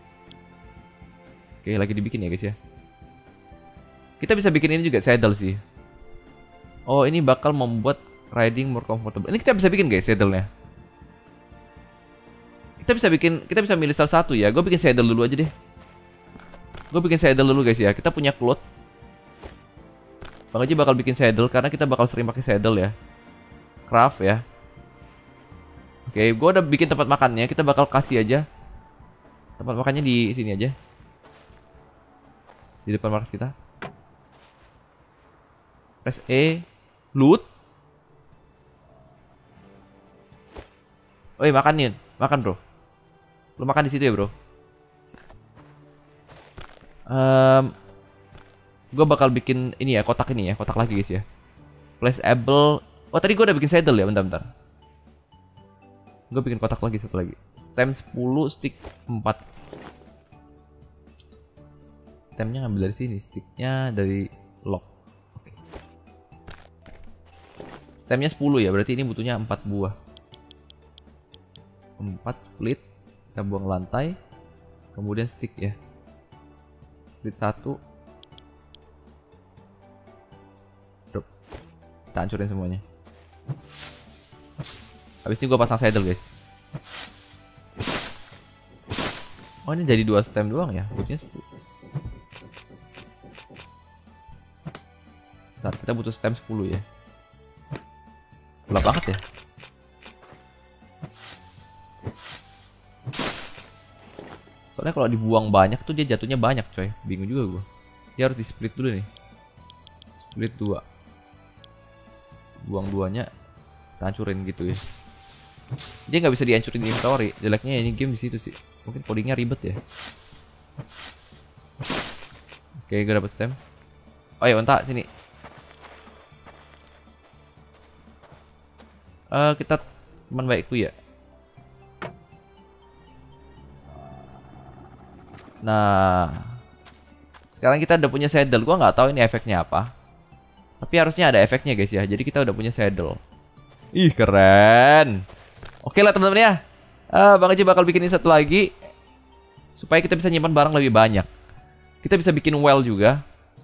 Oke, lagi dibikin ya guys ya. Kita bisa bikin ini juga saddle sih. Oh, ini bakal membuat riding more comfortable. Ini kita bisa bikin guys saddle-nya. Kita bisa bikin, kita bisa milih salah satu ya. Gue bikin saddle dulu aja deh. Gue bikin saddle dulu guys ya. Kita punya cloth. Bang Haji bakal bikin saddle karena kita bakal sering pakai saddle ya. Craft ya. Oke, gue udah bikin tempat makannya. Kita bakal kasih aja tempat makannya di sini aja, di depan markas kita. Press E, loot. Oi, makan nih, makan bro. Lu makan di situ ya bro. Um, gue bakal bikin ini ya, kotak ini ya, kotak lagi guys ya. Placeable. Oh tadi gue udah bikin saddle ya, bentar-bentar. Gue bikin kotak lagi, satu lagi. Stem sepuluh, stick empat. Stemnya ngambil dari sini, sticknya dari lock. Oke. Stemnya sepuluh ya, berarti ini butuhnya empat buah. empat split. Kita buang lantai. Kemudian stick ya. Split satu. Drop. Kita hancurin semuanya. Habis ini gue pasang saddle guys. Oh ini jadi dua stem doang ya. Butuhnya sepuluh. Bentar, kita butuh stem sepuluh ya. Gelap banget ya. Soalnya kalau dibuang banyak tuh dia jatuhnya banyak coy. Bingung juga gue. Dia harus di split dulu nih. Split dua. Buang duanya. Kita hancurin gitu ya. Dia nggak bisa dihancurin di inventory. Jeleknya ini game di situ sih. Mungkin codingnya ribet ya. Oke, gue dapet stem. Oh ya, onta sini. Uh, kita teman baikku ya. Nah, sekarang kita udah punya saddle. Gua nggak tahu ini efeknya apa. Tapi harusnya ada efeknya guys ya. Jadi kita udah punya saddle. Ih keren. Oke lah teman-teman ya. Uh, Bang Haji bakal bikinin satu lagi supaya kita bisa nyimpan barang lebih banyak. Kita bisa bikin well juga.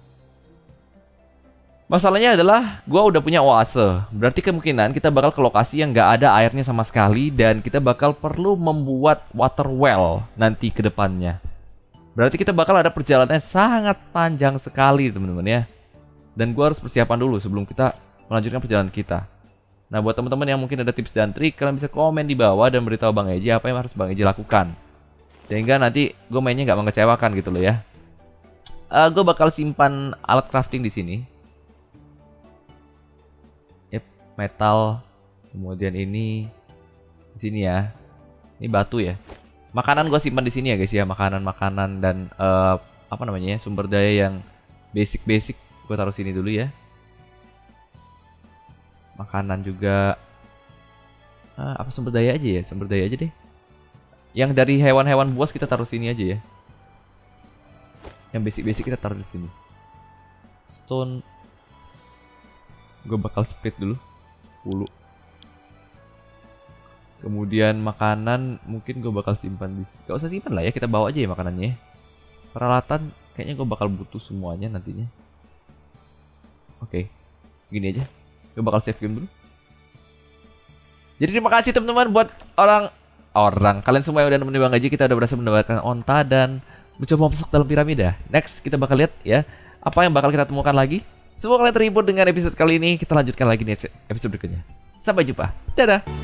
Masalahnya adalah gua udah punya oase. Berarti kemungkinan kita bakal ke lokasi yang nggak ada airnya sama sekali. Dan kita bakal perlu membuat water well nanti ke depannya. Berarti kita bakal ada perjalanan sangat panjang sekali teman-teman ya. Dan gua harus persiapan dulu sebelum kita melanjutkan perjalanan kita. Nah buat teman-teman yang mungkin ada tips dan trik, kalian bisa komen di bawah dan beritahu Bang Eji apa yang harus Bang Eji lakukan. Sehingga nanti gue mainnya nggak mengecewakan gitu loh ya. Uh, gue bakal simpan alat crafting di sini. Yep, metal. Kemudian ini di sini ya. Ini batu ya. Makanan gue simpan di sini ya guys ya. Makanan-makanan dan uh, apa namanya ya, sumber daya yang basic-basic gue taruh sini dulu ya. Makanan juga ah, apa sumber daya aja ya, sumber daya aja deh. Yang dari hewan-hewan buas kita taruh sini aja ya. Yang basic-basic kita taruh di sini. Stone, gue bakal split dulu sepuluh. Kemudian makanan mungkin gue bakal simpan di, gak usah simpan lah ya, kita bawa aja ya makanannya. Peralatan kayaknya gue bakal butuh semuanya nantinya. Oke, gini aja. Gue bakal save game dulu. Jadi terima kasih teman-teman buat orang orang kalian semua yang udah nemenin Bang Gaji. Kita udah berhasil mendapatkan onta dan mencoba masuk dalam piramida. Next kita bakal lihat ya apa yang bakal kita temukan lagi. Semoga kalian terhibur dengan episode kali ini. Kita lanjutkan lagi nih episode berikutnya. Sampai jumpa. Dadah.